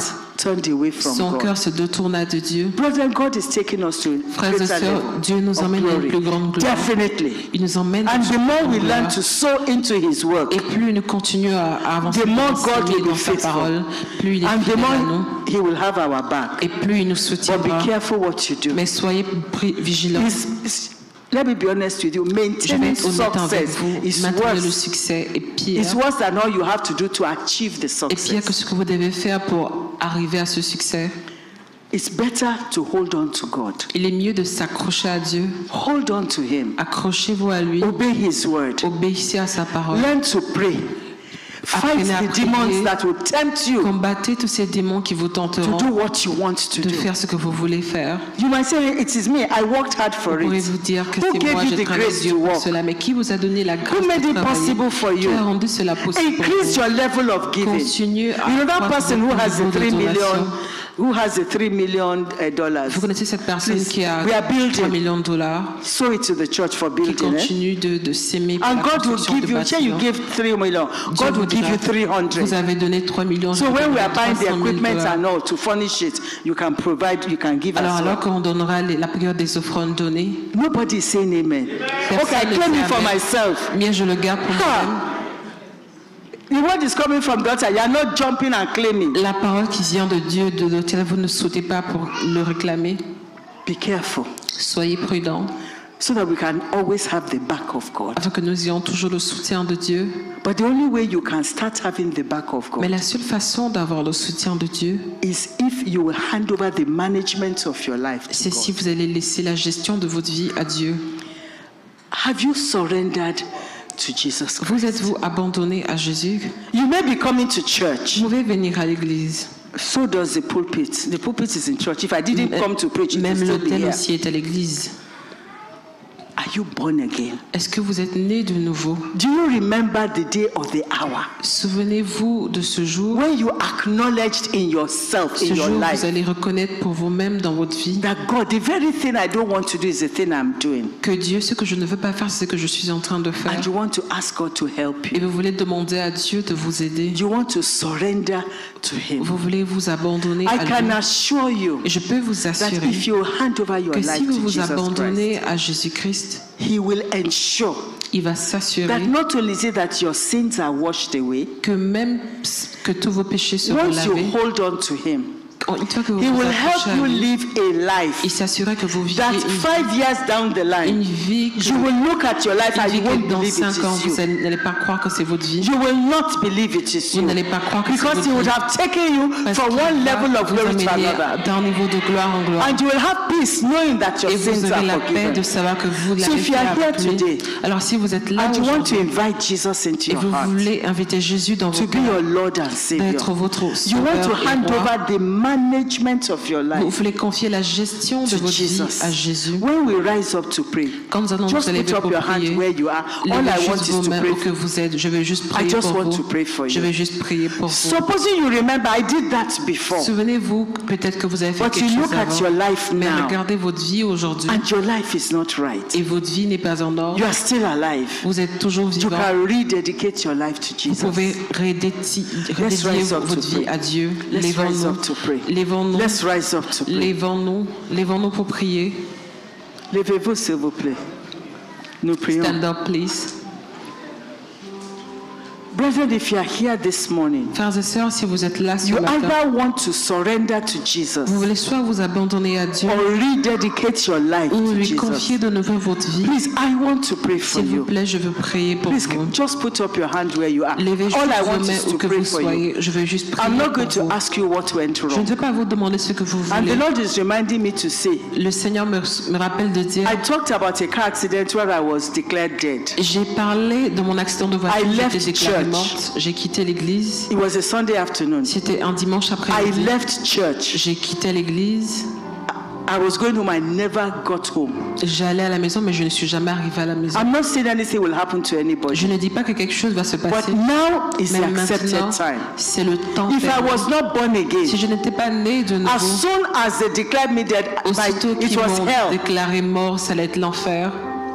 A: turned away from
B: son
A: God.
B: cœur se détourna de Dieu.
A: Brethren, God is taking us to a
B: Frères et
A: greater
B: sœurs,
A: level
B: Dieu nous
A: of
B: emmène à une
A: glory.
B: plus grande gloire.
A: Definitely.
B: Il nous emmène
A: And
B: dans
A: the
B: une
A: more
B: plus
A: we
B: grande
A: learn
B: gloire.
A: to sow into His work,
B: Et plus nous continuons à, à avancer
A: the more
B: dans,
A: God will be
B: dans sa
A: faithful.
B: parole, plus il est
A: And the
B: fidèle à nous.
A: more He will have our back.
B: Et plus il nous
A: But
B: soutiendra.
A: be careful what you do.
B: Mais soyez pri- vigilants.
A: It's- it's- let me be honest with you.
B: Je vais
A: Maintaining
B: être honnête avec
A: success
B: vous.
A: is
B: Maintenir le
A: worse.
B: succès est pire.
A: It's worse than all you have to do to achieve the
B: Et pire que
A: success.
B: ce que vous devez faire pour arriver à ce succès.
A: It's better to hold on to God.
B: Il est mieux de s'accrocher à Dieu.
A: Hold on to Him.
B: Accrochez-vous à lui.
A: Obey His word.
B: Obéissez à sa parole.
A: Learn to pray. Fight
B: Apprenez à
A: the demons
B: prier.
A: that will tempt you
B: Combattez tous ces démons qui vous
A: to
B: tenteront
A: do what you want to
B: de
A: do.
B: faire ce que vous voulez faire.
A: You might say, it is me. I worked hard for
B: Vous pourrez
A: it.
B: vous dire que
A: Who
B: c'est
A: gave
B: moi,
A: you
B: j'ai
A: the
B: travaillé
A: grace
B: Dieu
A: to
B: pour
A: walk?
B: cela. Mais qui vous a donné la grâce
A: Who made
B: de
A: it
B: travailler?
A: possible for you?
B: Qui a rendu cela possible pour
A: Increase
B: vous?
A: your level of giving.
B: Continuez à
A: You know that
B: accroître
A: person who
B: votre
A: has
B: niveau
A: the
B: de
A: three million,
B: donation.
A: who has the three million uh, dollars.
B: Vous connaissez cette personne
A: Please,
B: qui a
A: we are building.
B: trois millions de dollars,
A: Sow it to the church for
B: qui
A: building. Eh?
B: continue de, de s'aimer pour
A: And
B: la
A: God will
B: construction
A: give
B: de
A: you, say you
B: bâtiments.
A: give three million,
B: Dieu
A: God
B: vous
A: will give
B: dira,
A: you three
B: vous
A: hundred.
B: avez donné trois millions, je
A: So
B: vous
A: when we
B: donnerai
A: are buying the
B: trois cent mille
A: equipment
B: dollars.
A: and all to furnish it, you can provide, you can give
B: Alors,
A: as
B: alors
A: well.
B: qu'on donnera les- la période des offrandes données,
A: Nobody is saying amen.
B: personne
A: Okay, I
B: ne
A: claim
B: dit
A: it for
B: amen.
A: myself.
B: Bien, je le garde pour moi-même.
A: Ha! The word is coming from daughter. You are not jumping and claiming.
B: La parole qui vient de Dieu, de laquelle vous ne sautez pas pour le réclamer.
A: Be careful
B: Soyez prudents,
A: so that we can always have the back of God.
B: afin que nous ayons toujours le soutien de Dieu.
A: But the only way you can start having the back of
B: Mais
A: God
B: la seule façon d'avoir le soutien de Dieu,
A: is if you will hand over the management of your life to
B: c'est si
A: God.
B: vous allez laisser la gestion de votre vie à Dieu.
A: Have you surrendered to Jesus
B: Vous
A: Christ?
B: êtes-vous abandonné à Jésus?
A: You may be coming to church.
B: Vous pouvez venir à l'église.
A: So does the pulpit. The pulpit is in church. If I didn't come to preach, it would
B: Même
A: still be
B: l'autel
A: here.
B: aussi est à l'église.
A: Are you born again?
B: Est-ce que vous êtes né de nouveau?
A: Do you remember the day or the hour
B: Souvenez-vous de ce jour.
A: when you acknowledged in yourself,
B: Ce
A: in your
B: jour,
A: life,
B: vous allez reconnaître pour vous-même dans votre vie
A: that God, the very thing I don't want to do is the thing I'm doing.
B: que Dieu, ce que je ne veux pas faire, c'est ce que je suis en train de faire.
A: And you want to ask God to help
B: Et
A: you.
B: vous voulez demander à Dieu de vous aider.
A: You want to surrender to Him.
B: Vous voulez vous abandonner
A: I
B: à
A: can
B: lui.
A: assure you
B: Et je peux vous
A: that
B: assurer
A: if you hand over your
B: que
A: life
B: si vous
A: to
B: vous
A: Jesus Christ,
B: abandonnez à Jésus-Christ,
A: He will ensure
B: il va
A: that
B: s'assurer
A: not only is it that your sins are washed away,
B: que même que tous vos péchés seront
A: once you
B: lavés,
A: hold on to Him,
B: une fois que vous
A: He
B: vous
A: will
B: accrochez
A: help
B: à
A: you
B: lui,
A: live a life
B: il s'assurerait que vous viviez
A: that
B: une,
A: five years down the
B: une
A: line,
B: vie que,
A: you will look at your life
B: une
A: and
B: vie
A: you
B: que
A: won't
B: dans
A: believe it
B: cinq ans,
A: is
B: vous
A: you.
B: n'allez pas croire que c'est votre vie.
A: You will not believe it is
B: Vous
A: you.
B: n'allez pas croire que c'est
A: Because
B: votre
A: He would
B: vie.
A: have taken you
B: Parce
A: from
B: qu'il
A: one
B: va
A: level of
B: vous
A: glory to
B: amener
A: another.
B: d'un niveau de gloire en gloire.
A: And you will have peace knowing that your
B: Et vous
A: sins
B: aurez
A: are
B: la paix
A: forgiven.
B: de savoir que vous
A: So
B: l'avez
A: if you
B: fait
A: are here
B: avec lui.
A: today,
B: Alors si vous êtes là
A: and you want to
B: aujourd'hui
A: invite Jesus into
B: et
A: your
B: vous
A: heart
B: voulez inviter Jésus dans
A: to
B: vos
A: be your
B: cœurs,
A: Lord and Savior,
B: d'être votre
A: you want to
B: sauveur et
A: hand
B: roi,
A: over the management of your
B: vous
A: life
B: voulez confier la gestion de
A: to
B: votre vie
A: Jesus.
B: à Jésus.
A: When we rise up to pray,
B: Quand nous allons
A: just
B: nous
A: put
B: lever
A: up
B: pour
A: your hand
B: prier,
A: where you are. All
B: levez
A: I want
B: juste
A: is
B: vos
A: to
B: mains
A: pray
B: où que
A: for you.
B: vous êtes. Je vais juste prier
A: just
B: pour
A: want
B: vous.
A: to pray for
B: Je
A: you.
B: vais juste prier pour vous.
A: Supposing you remember, I did that before.
B: Souvenez-vous peut-être que vous avez fait
A: But
B: quelque
A: you
B: chose
A: look at your
B: avant,
A: life
B: mais
A: now,
B: regardez votre vie aujourd'hui
A: and your life is not right.
B: et votre vie n'est pas en ordre.
A: You are still alive.
B: Vous êtes toujours
A: You
B: vivant.
A: can rededicate your life to
B: Vous
A: Jesus.
B: pouvez redéti-
A: Let's
B: redédier
A: rise up
B: votre
A: to
B: vie
A: pray.
B: à Dieu.
A: Let's rise
B: Lèvons-nous.
A: up to pray.
B: Lèvons-nous.
A: Let's rise up to pray.
B: Lèvons-nous. Lèvons-nous pour prier.
A: Levez-vous, s'il vous plaît. Nous prions.
B: Stand up, please.
A: Brethren, if you are here this morning,
B: Frères et sœurs, si vous êtes là ce
A: you
B: matin,
A: either want to surrender to Jesus
B: vous voulez soit vous abandonner à Dieu
A: or rededicate your life
B: ou
A: to
B: lui
A: Jesus.
B: confier de nouveau votre vie.
A: Please, I want to pray for
B: S'il vous
A: you.
B: plaît, je veux prier pour
A: Please,
B: vous.
A: just put up your hand where you are.
B: Levez juste
A: All I
B: vos
A: want
B: mains
A: is
B: où
A: to
B: que
A: pray
B: vous
A: for you.
B: soyez. Je veux juste prier
A: I'm not
B: pour
A: going to
B: vous.
A: ask you what went
B: Je ne
A: wrong.
B: vais pas vous demander ce que vous
A: And
B: voulez.
A: the Lord is reminding me to say,
B: Le Seigneur me, me rappelle de dire,
A: I talked about a car accident where I was declared dead.
B: j'ai parlé de mon accident de voiture,
A: I left
B: j'étais déclarée
A: church.
B: morte, j'ai quitté l'église.
A: It was a Sunday afternoon.
B: C'était un dimanche
A: I
B: après-midi.
A: left church.
B: J'ai quitté l'église.
A: I was going home. I never got home.
B: J'allais à la maison, mais je ne suis jamais arrivée à la maison.
A: I'm not saying anything will happen to
B: Je
A: anybody.
B: ne dis pas que quelque chose va se
A: But
B: passer,
A: now is
B: mais
A: the accepted
B: maintenant,
A: time.
B: c'est le temps.
A: If I
B: permis.
A: was not born
B: Si
A: again,
B: je n'étais pas née de
A: as
B: nouveau,
A: soon as they declared me dead,
B: aussitôt
A: like, it
B: qu'ils
A: was
B: m'ont
A: hell.
B: déclaré mort, ça allait être l'enfer.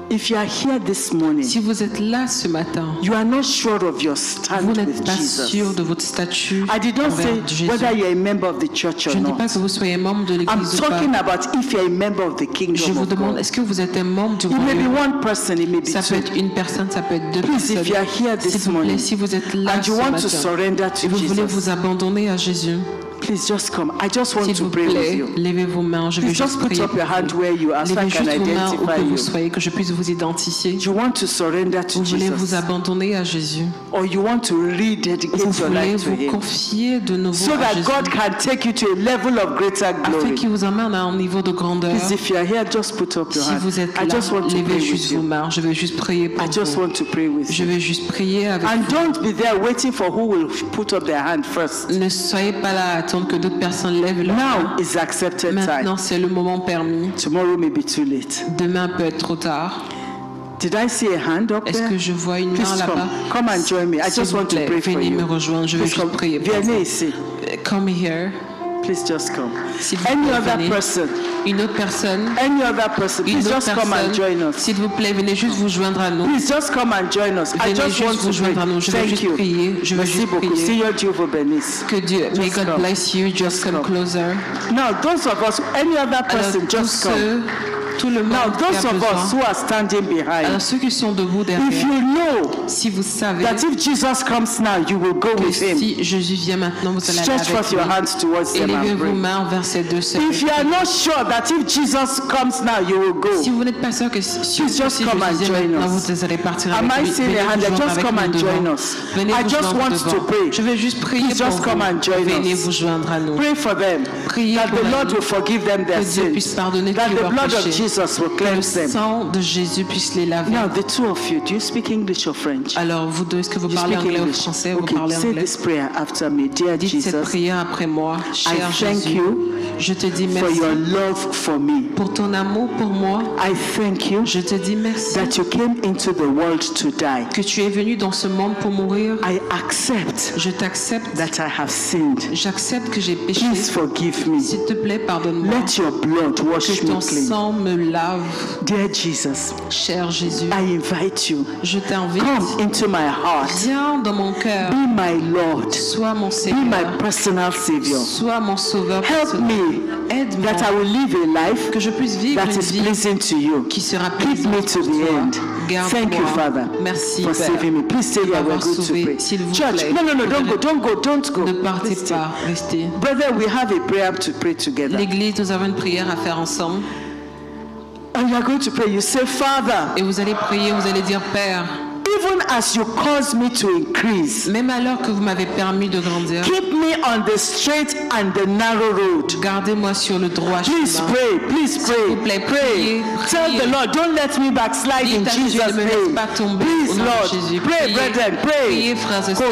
A: If you are here this morning,
B: Si vous êtes là ce matin,
A: you are not sure of your
B: vous
A: stand
B: n'êtes
A: with
B: pas
A: Jesus.
B: sûr de votre statut
A: I did not
B: envers
A: say
B: Jésus.
A: whether you are a member of the church or
B: Je ne dis
A: not.
B: pas que vous soyez membre de
A: I'm
B: l'Église ou pas.
A: talking about if you are a member of the
B: Je
A: kingdom
B: vous
A: of
B: demande,
A: God.
B: est-ce que vous êtes un membre du
A: It may be
B: royaume?
A: one person, it may be
B: Ça peut
A: two.
B: être une personne, ça peut être deux
A: Please, if you are
B: personnes.
A: here this
B: S'il vous plaît,
A: morning
B: si vous êtes là
A: and
B: ce
A: you want to
B: matin
A: surrender
B: et
A: to
B: vous voulez
A: Jesus,
B: vous abandonner à Jésus,
A: please just come. I just want
B: s'il
A: to
B: vous
A: pray with
B: plaît,
A: you.
B: levez vos mains. Je vais
A: Please
B: juste
A: just put
B: prier
A: up
B: pour
A: your hand
B: vous.
A: where you are so I
B: Levez
A: can
B: juste vos mains où
A: identify
B: que vous
A: you.
B: soyez, que je puisse vous identifier.
A: You want to surrender to
B: Vous voulez
A: Jesus,
B: vous abandonner à Jésus.
A: or you want to
B: Vous
A: rededicate your
B: voulez
A: life to
B: vous
A: Him,
B: confier de nouveau
A: so
B: à
A: that
B: Jésus,
A: God can take you to a level of greater
B: afin
A: glory.
B: qu'il vous emmène à un niveau de grandeur.
A: Please, if you are here, just put up your
B: Si
A: hand.
B: vous êtes
A: I
B: là,
A: just want to pray
B: levez
A: with
B: juste vos
A: you.
B: mains. Je vais juste prier pour
A: I just
B: vous.
A: want to pray with
B: Je
A: you.
B: vais juste prier avec
A: And
B: vous.
A: don't be there waiting for who will put up their hand first.
B: Ne soyez pas là à attendre que d'autres personnes lèvent leur main.
A: Now is accepted time.
B: Maintenant, c'est le moment permis.
A: Tomorrow may be too late.
B: Demain peut être trop tard.
A: Did I see a hand up
B: Est-ce
A: there?
B: que je vois une main
A: Please
B: là-bas?
A: come. Come and join me. I
B: S'il
A: just
B: vous
A: want to
B: plaît,
A: pray for
B: venez me
A: you.
B: rejoindre. Je vais
A: Please
B: juste
A: come.
B: prier pour
A: Viens
B: vous.
A: ici.
B: Come here.
A: Please just come.
B: S'il vous
A: Any
B: plaît,
A: other
B: venez.
A: person?
B: Une autre personne.
A: Any other person?
B: Une
A: Please
B: autre
A: just come and
B: personne.
A: join us.
B: S'il vous plaît, venez juste vous joindre à nous.
A: Please just come and join us. I
B: Venez
A: just
B: juste
A: want
B: vous
A: to
B: joindre à nous.
A: pray.
B: Je vais
A: Thank
B: juste
A: you.
B: prier. Je vais
A: Merci
B: juste
A: beaucoup.
B: prier.
A: See you, Jehovah Benis.
B: Que Dieu, may
A: Just
B: God
A: come.
B: bless you. Just
A: Just
B: come
A: come.
B: closer.
A: Now, those of us, any other
B: Alors,
A: person,
B: tous
A: just come.
B: ceux, tout le
A: Now,
B: monde qui
A: those
B: a
A: of us
B: besoin.
A: who are standing behind,
B: Alors, ceux qui sont debout
A: if
B: derrière,
A: you know
B: si vous savez
A: that if Jesus comes now, you will go
B: que
A: with him,
B: si Jésus vient maintenant, vous allez aller
A: stretch
B: avec
A: forth
B: lui.
A: your hands towards them
B: Élevez
A: and
B: vos
A: pray.
B: mains vers ces deux sœurs.
A: If you are not sure that if Jesus comes now, you will go,
B: Si vous n'êtes pas sûr que si, si
A: Please just
B: si
A: come and
B: Jésus vient
A: join
B: maintenant,
A: us.
B: vous allez partir
A: Am
B: avec
A: I
B: lui.
A: seeing
B: Venez
A: a
B: vous
A: hand?
B: joindre
A: Just
B: avec
A: come
B: nous
A: and
B: devant.
A: join us.
B: Venez
A: I
B: vous
A: just
B: joindre
A: want
B: devant.
A: to pray.
B: Je vais juste prier
A: Please
B: pour
A: just come and
B: vous.
A: join
B: Venez
A: us.
B: vous joindre à nous.
A: Pray for them,
B: Priez
A: that
B: pour
A: the Lord
B: eux.
A: will forgive them their
B: Que Dieu puisse
A: sins,
B: pardonner
A: that
B: tous
A: the
B: leurs
A: blood of
B: péchés.
A: Jesus will
B: Que le
A: cleanse them.
B: sang de Jésus puisse les laver.
A: Now, the two of you, do you speak English or French?
B: Alors, vous deux, est-ce que vous
A: You
B: parlez
A: speak
B: anglais ou
A: English.
B: français ou vous
A: Okay,
B: parlez
A: say
B: anglais?
A: this prayer after me. Dear
B: Dites cette
A: Jesus,
B: prière après moi. Cher
A: I thank
B: Jésus,
A: you
B: je te dis
A: for
B: merci
A: your love for me.
B: pour ton amour pour moi.
A: I thank you
B: Je te dis merci
A: that you came into the world to die.
B: que tu es venu dans ce monde pour mourir.
A: I accept
B: Je t'accepte.
A: that I have sinned.
B: J'accepte que j'ai péché.
A: Please forgive me.
B: S'il te plaît, pardonne-moi.
A: Let your blood wash
B: Que
A: me
B: ton
A: clean.
B: sang me lave.
A: Dear Jesus,
B: Cher Jésus,
A: I invite you.
B: je t'invite.
A: Come into my heart.
B: Viens dans mon cœur.
A: Be my Lord.
B: Sois mon
A: Be
B: Seigneur.
A: my personal Savior.
B: Sois mon sauveur
A: Help
B: personnel.
A: me
B: Aide-moi
A: that I will live a life
B: que je puisse vivre
A: that
B: une
A: is
B: vie
A: pleasing to you.
B: qui sera
A: Keep me
B: plaisante
A: to
B: pour
A: the
B: toi.
A: end.
B: Garde-moi.
A: Thank you, Father,
B: Merci,
A: for
B: Père,
A: saving me. Please stay
B: de
A: here. We're
B: m'avoir
A: going to
B: sauvé.
A: pray.
B: S'il vous
A: Church,
B: plaît.
A: no, no, no, don't go, don't go, don't go.
B: Ne partez
A: Please stay.
B: pas, restez.
A: Brother, we have a prayer to pray together.
B: L'église, nous avons une prière à faire ensemble.
A: And you are going to pray. You say, Father,
B: Et vous allez prier, vous allez dire, Père,
A: even as you cause me to increase,
B: même alors que vous m'avez permis de grandir,
A: keep me on the straight and the narrow road.
B: gardez-moi sur le droit
A: Please
B: chemin.
A: pray, please
B: S'il vous
A: pray,
B: plaît,
A: pray.
B: priez,
A: Tell
B: priez.
A: the Lord, don't let me backslide in
B: Dites à Jésus,
A: Jesus'
B: ne me laisse
A: name.
B: pas tomber au
A: Please,
B: nom de
A: Lord,
B: Jésus.
A: pray,
B: Priez.
A: brethren, pray.
B: Priez, frères et sœurs.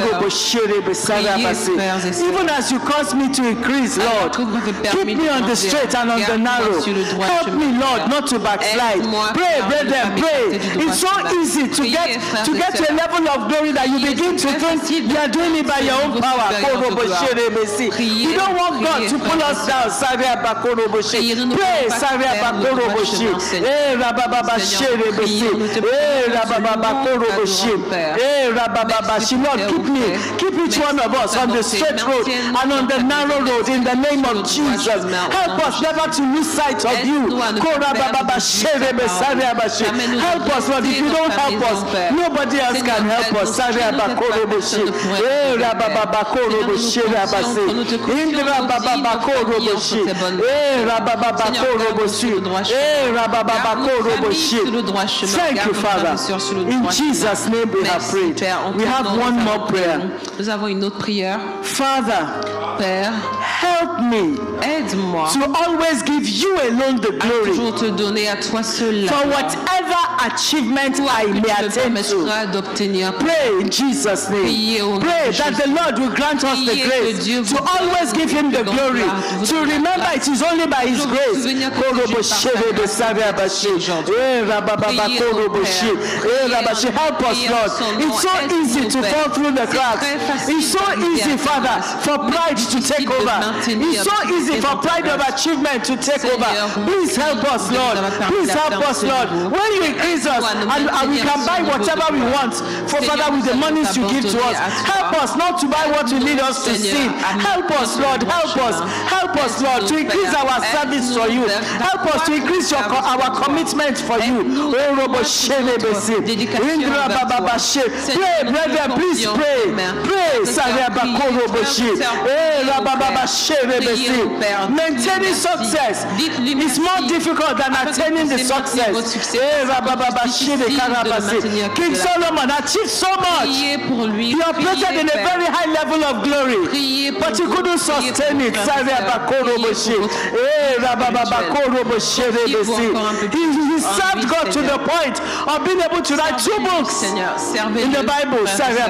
B: frères et sœurs.
A: Even as you cause me to increase,
B: Alors
A: Lord,
B: que vous m'avez
A: keep
B: permis de
A: me on the
B: grandir,
A: straight and on the
B: garde-moi
A: narrow.
B: sur le droit
A: Help
B: chemin,
A: me, Lord,
B: Père.
A: not to backslide.
B: Aide-moi,
A: Pray,
B: Père, de ne
A: brethren,
B: pas
A: pray.
B: m'écarter du droit
A: It's so
B: chemin.
A: easy to
B: Priez,
A: get
B: frères
A: to
B: et
A: get to a
B: sœurs.
A: level of glory that you
B: Priez,
A: begin to
B: c'est
A: think
B: facile.
A: you are doing it by your own
B: Vos
A: power.
B: supérieurs de gloire. Priez,
A: We don't want God
B: priez,
A: to pull
B: frères
A: us
B: et
A: down.
B: sœurs.
A: Saria Bakoroboshi.
B: Priez, nous ne
A: Pray,
B: voulons pas
A: Saria
B: faire le droit
A: Bakoroboshi.
B: chemin, Seigneur.
A: Eh, Rabababa
B: Seigneur, nous prions, nous te
A: Eh,
B: prions,
A: Rabababa
B: nous te louons,
A: Koroboshi.
B: adorons, Père.
A: Eh, Rabababa
B: Merci
A: Shi.
B: pour
A: Lord,
B: tes
A: keep me,
B: offres.
A: keep each
B: Merci
A: one of
B: pour
A: us
B: ta
A: on the
B: bonté.
A: straight road
B: Maintiens-nous
A: and on
B: dans
A: the
B: ta
A: narrow
B: miséricorde.
A: road in the name
B: Sur
A: of
B: le droit
A: Jesus.
B: chemin, au nom
A: Help
B: de
A: us never to lose sight of you.
B: Aide-nous à ne pas
A: Korabababa
B: perdre de vue ta
A: Sherebe
B: parole.
A: Saria Bashi.
B: Amène-nous
A: Help
B: à
A: us, Lord. If you
B: rester
A: don't
B: dans ta
A: help us,
B: maison, Père.
A: nobody else
B: Seigneur,
A: can help
B: aide-nous.
A: us. Saria
B: Si nous n'aides pas,
A: Bakoroboshi.
B: personne ne pourrait
A: Eh,
B: nous aider,
A: Rabababa
B: Père.
A: Koroboshi
B: Seigneur, nous nous
A: Rabasi.
B: confions, nous te confions,
A: Indra
B: nous
A: Bababa
B: dis, nos
A: Koroboshi.
B: familles entre tes bonnes
A: Eh,
B: mains.
A: Rabababa
B: Seigneur, garde-nous
A: Koroboshi.
B: sur le droit chemin.
A: Eh, Rabababa
B: Garde nos familles
A: Koroboshi.
B: sur le droit chemin.
A: Thank
B: Garde
A: you,
B: nos frères
A: Father.
B: et sœurs sur le
A: In
B: droit chemin.
A: Jesus' name we have
B: Merci,
A: prayed.
B: Père. En
A: We
B: ton
A: have
B: nom,
A: one
B: nous
A: more
B: avons
A: prayer.
B: prié. Nous avons une autre prière.
A: Father,
B: Père,
A: help me
B: aide-moi
A: to always give you alone the
B: à
A: glory
B: toujours te donner à toi seul la
A: for
B: gloire.
A: whatever achievement
B: Toi
A: I
B: que
A: may
B: tu me
A: attain to.
B: permettras d'obtenir.
A: Pray in Jesus' name.
B: Priez au nom
A: Pray
B: de
A: that
B: Jésus.
A: the Lord will grant us the
B: Priez que
A: grace
B: Dieu vous
A: to always
B: donne
A: give Him the
B: grande
A: glory.
B: grâce, vous
A: To
B: donne la
A: remember
B: grâce.
A: it is only by His
B: Toujours vous
A: grace.
B: souvenir que c'est juste par sa
A: Koroboshebe
B: grâce
A: besaria
B: que
A: bashi.
B: vous êtes aujourd'hui.
A: Eh, rabababa
B: Priez au
A: koroboshi.
B: Père.
A: Eh,
B: Priez
A: rabashi.
B: en-
A: Help us,
B: priez en
A: Lord.
B: son nom.
A: It's so
B: Aide-nous,
A: easy to
B: Père.
A: fall through the
B: C'est
A: cracks.
B: très facile
A: It's so
B: d'arriver
A: easy,
B: à ta
A: Father,
B: grâce.
A: for
B: Mais
A: pride
B: c'est
A: to
B: difficile
A: take
B: de
A: over. It's so easy for pride of achievement to take over. Please help us, Lord. Please help us, Lord. When you increase us, and, and we can buy whatever we want, for Father, with the monies you give to us, help us not to buy what will lead us to sin. Help us, Lord. Help us. Help us, Lord, to increase our service for you. Help us to increase your, our commitment for you. Pray, brethren, please pray. Pray. Maintaining success is more difficult than attaining the success. King Solomon achieved so much. He operated in a very high level of glory, but he couldn't sustain it. He, he served God to the point of being able to write two books in the Bible,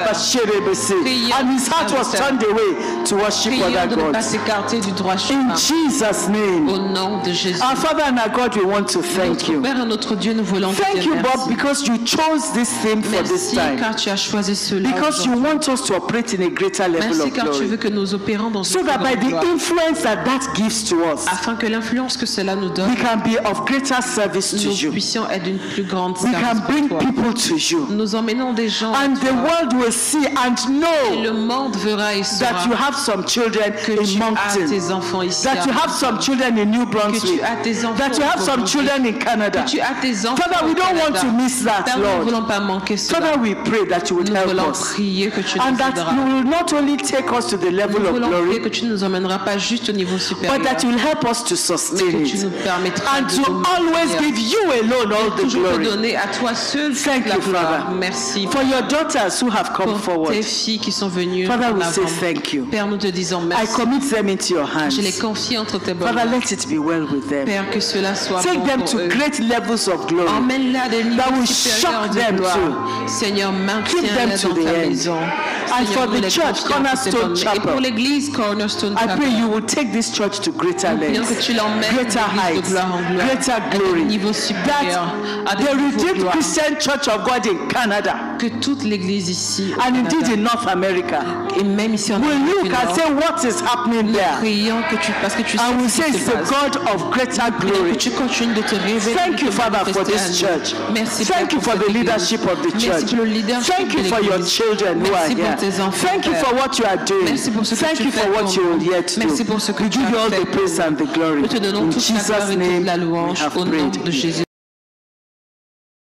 A: and his heart was turned away to worship other gods. In Jesus' name, our Father and our God, we want to thank you. Thank you, Bob, because you chose this theme for this time. Because you want us to operate in a greater level of glory. So that by the influence that that gives to us,
B: afin que l'influence que cela nous donne,
A: we can be of greater service to
B: nous
A: you.
B: puissions être d'une plus grande
A: We
B: service
A: can bring
B: pour toi.
A: people to you.
B: Nous emmenons des gens à
A: And the
B: toi.
A: world will see and
B: Et le
A: know
B: monde verra et saura
A: that you have some children
B: que
A: in
B: tu as
A: Moncton,
B: tes enfants ici,
A: that you have some children in New
B: que
A: Brunswick,
B: tu as tes enfants
A: that you have
B: au
A: some
B: Nouveau-Brunswick,
A: children in Canada.
B: que tu as tes enfants
A: Father, we
B: au
A: don't want
B: Canada.
A: to miss that,
B: Père, nous ne
A: Lord.
B: voulons pas manquer cela.
A: Father, we pray that you would
B: Nous
A: help
B: voulons
A: us.
B: prier que tu
A: And
B: nous
A: that
B: aideras.
A: you will not only take us to the level
B: Nous
A: of
B: voulons prier
A: glory,
B: que tu ne nous emmèneras pas juste au niveau supérieur,
A: but that you will help us to
B: mais
A: sustain
B: que tu
A: it.
B: nous permettras
A: And
B: de
A: to
B: nous
A: always
B: maintenir.
A: give you alone all the
B: Toujours te
A: glory.
B: donner à toi seul
A: Thank
B: la
A: you,
B: gloire.
A: Father.
B: Merci
A: For your daughters who have come
B: pour
A: forward,
B: tes filles qui sont venues
A: Father,
B: en
A: we say
B: avant.
A: thank you.
B: Père, nous te disons
A: I
B: merci.
A: commit them into your
B: Je les
A: hands.
B: confie entre tes bonnes
A: Father,
B: mains.
A: let it be well with them.
B: Père, que cela soit
A: Take
B: bon
A: them
B: pour
A: to
B: eux.
A: great levels of glory.
B: Emmène-les à des
A: That will
B: niveaux supérieurs
A: shock
B: de
A: them
B: gloire.
A: too.
B: Seigneur,
A: Keep them
B: maintiens-les
A: to
B: dans
A: the
B: ta
A: end.
B: maison.
A: And
B: Seigneur,
A: for
B: nous
A: the
B: les
A: church,
B: confions entre tes
A: Cornerstone
B: bonnes mains. Et
A: Chapel,
B: pour l'église Cornerstone
A: I
B: Chapel,
A: pray you will take this church to greater
B: nous prions
A: lengths,
B: que tu l'emmènes
A: greater
B: de
A: heights,
B: gloire en gloire,
A: greater
B: à des
A: glory.
B: niveaux supérieurs, à
A: That
B: des
A: the
B: niveaux de
A: Redeemed
B: gloire.
A: Christian Church of God in Canada,
B: Que toute l'église ici, au
A: and indeed
B: Canada,
A: in North America,
B: et même ici en
A: will
B: Amérique
A: look
B: du
A: and
B: Nord,
A: say what is happening
B: nous
A: there,
B: prions que tu, parce que tu sais
A: and we
B: ce
A: say
B: qui
A: it's
B: se
A: the
B: passe.
A: God of greater
B: Que
A: glory.
B: tu continues de te révéler.
A: Thank you,
B: de te
A: Father, for
B: manifester
A: this
B: à nous.
A: church.
B: Merci,
A: Thank
B: Père,
A: you
B: pour
A: for the
B: cette église.
A: leadership of the
B: Merci
A: church.
B: pour le leadership
A: Thank you
B: de
A: for your
B: l'église.
A: children who are
B: Merci pour
A: here.
B: tes enfants,
A: Thank you
B: Père.
A: for what you are doing.
B: Merci pour ce que
A: Thank
B: tu
A: you
B: fais
A: for what
B: pour
A: you will
B: nous.
A: yet
B: Merci
A: do.
B: pour ce que
A: We
B: tu
A: give
B: as
A: you all
B: fait
A: the
B: pour
A: praise
B: nous.
A: and the glory.
B: Nous te donnons
A: In
B: toute la gloire
A: Jesus'
B: et toute
A: name,
B: la
A: we
B: louange
A: have
B: au nom
A: prayed.
B: de Jésus.